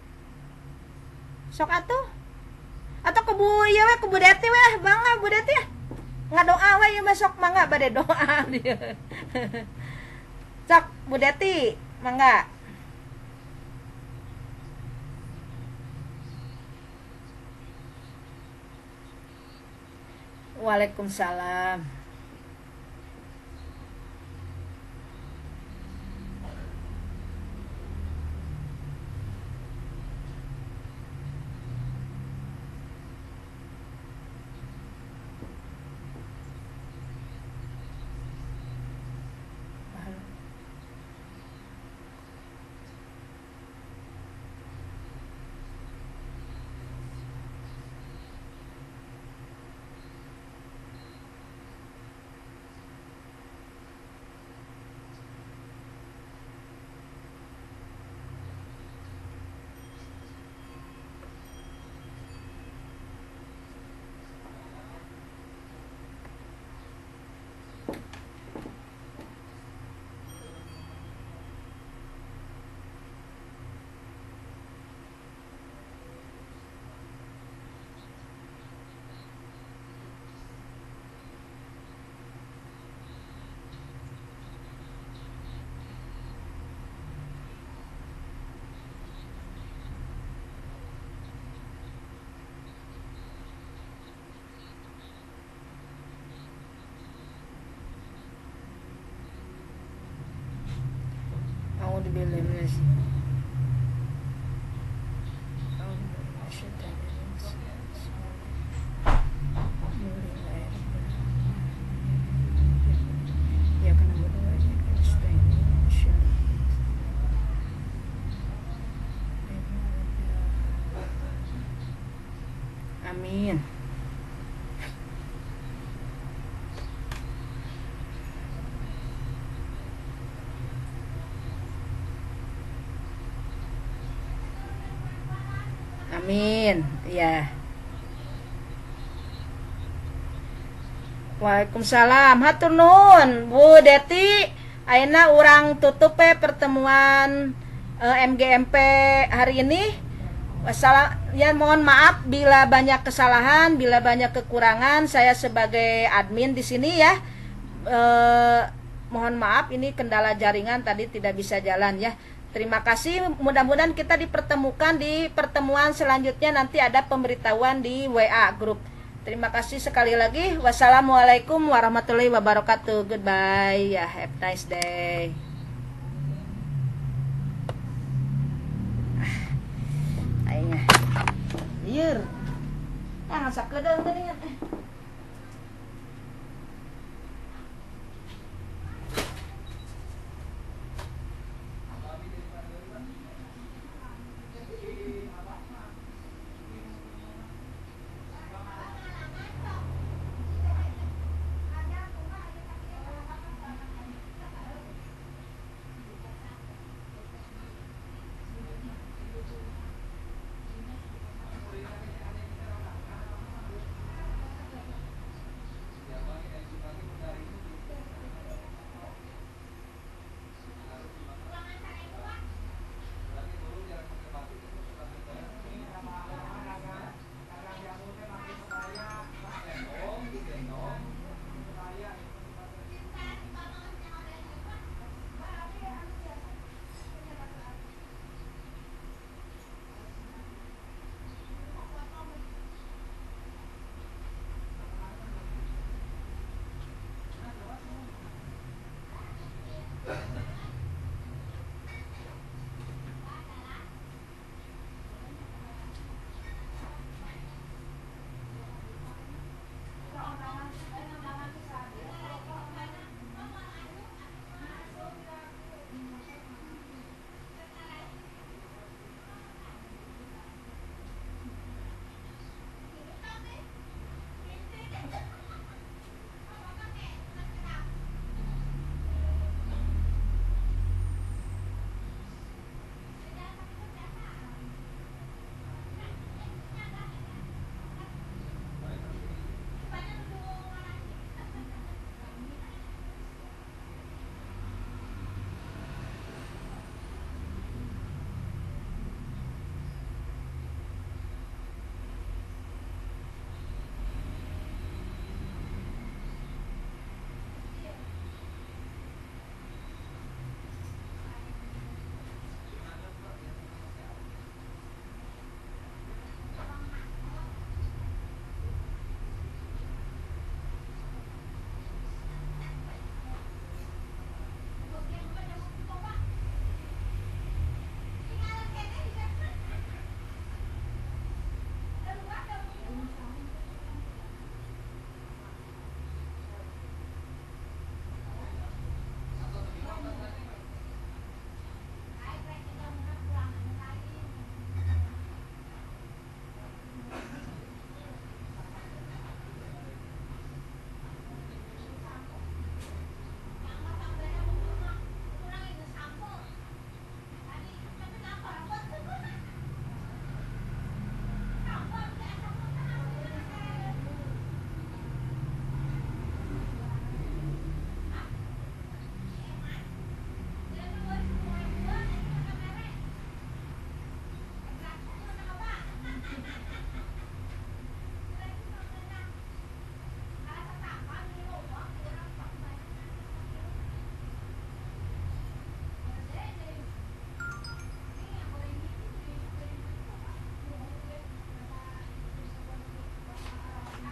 Sok atuh. Atau ke Bu ieu we, ke Bu Deti we, bangga Bu Deti ya. Ngadoa we ieu besok mangga bade doa dia. Sok Bu Deti, mangga. Waalaikumsalam. A'udzubillahi minas Ya kana berdoa ya Amin. Amin. Ya. Waalaikumsalam. Hatur nuhun Bu Deti. Ayeuna urang tutup eh pertemuan eh, M G M P hari ini. Wassalam. Ya mohon maaf bila banyak kesalahan, bila banyak kekurangan. Saya sebagai admin di sini ya. Eh, mohon maaf ini kendala jaringan tadi tidak bisa jalan ya. Terima kasih, mudah-mudahan kita dipertemukan di pertemuan selanjutnya, nanti ada pemberitahuan di W A grup. Terima kasih sekali lagi. Wassalamualaikum warahmatullahi wabarakatuh. Goodbye. Ya, have a nice day. Ayo. Ieur. Ah, sakedeung geuningan.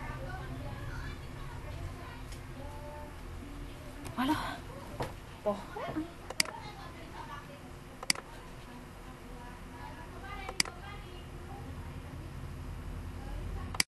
Alah. Oh.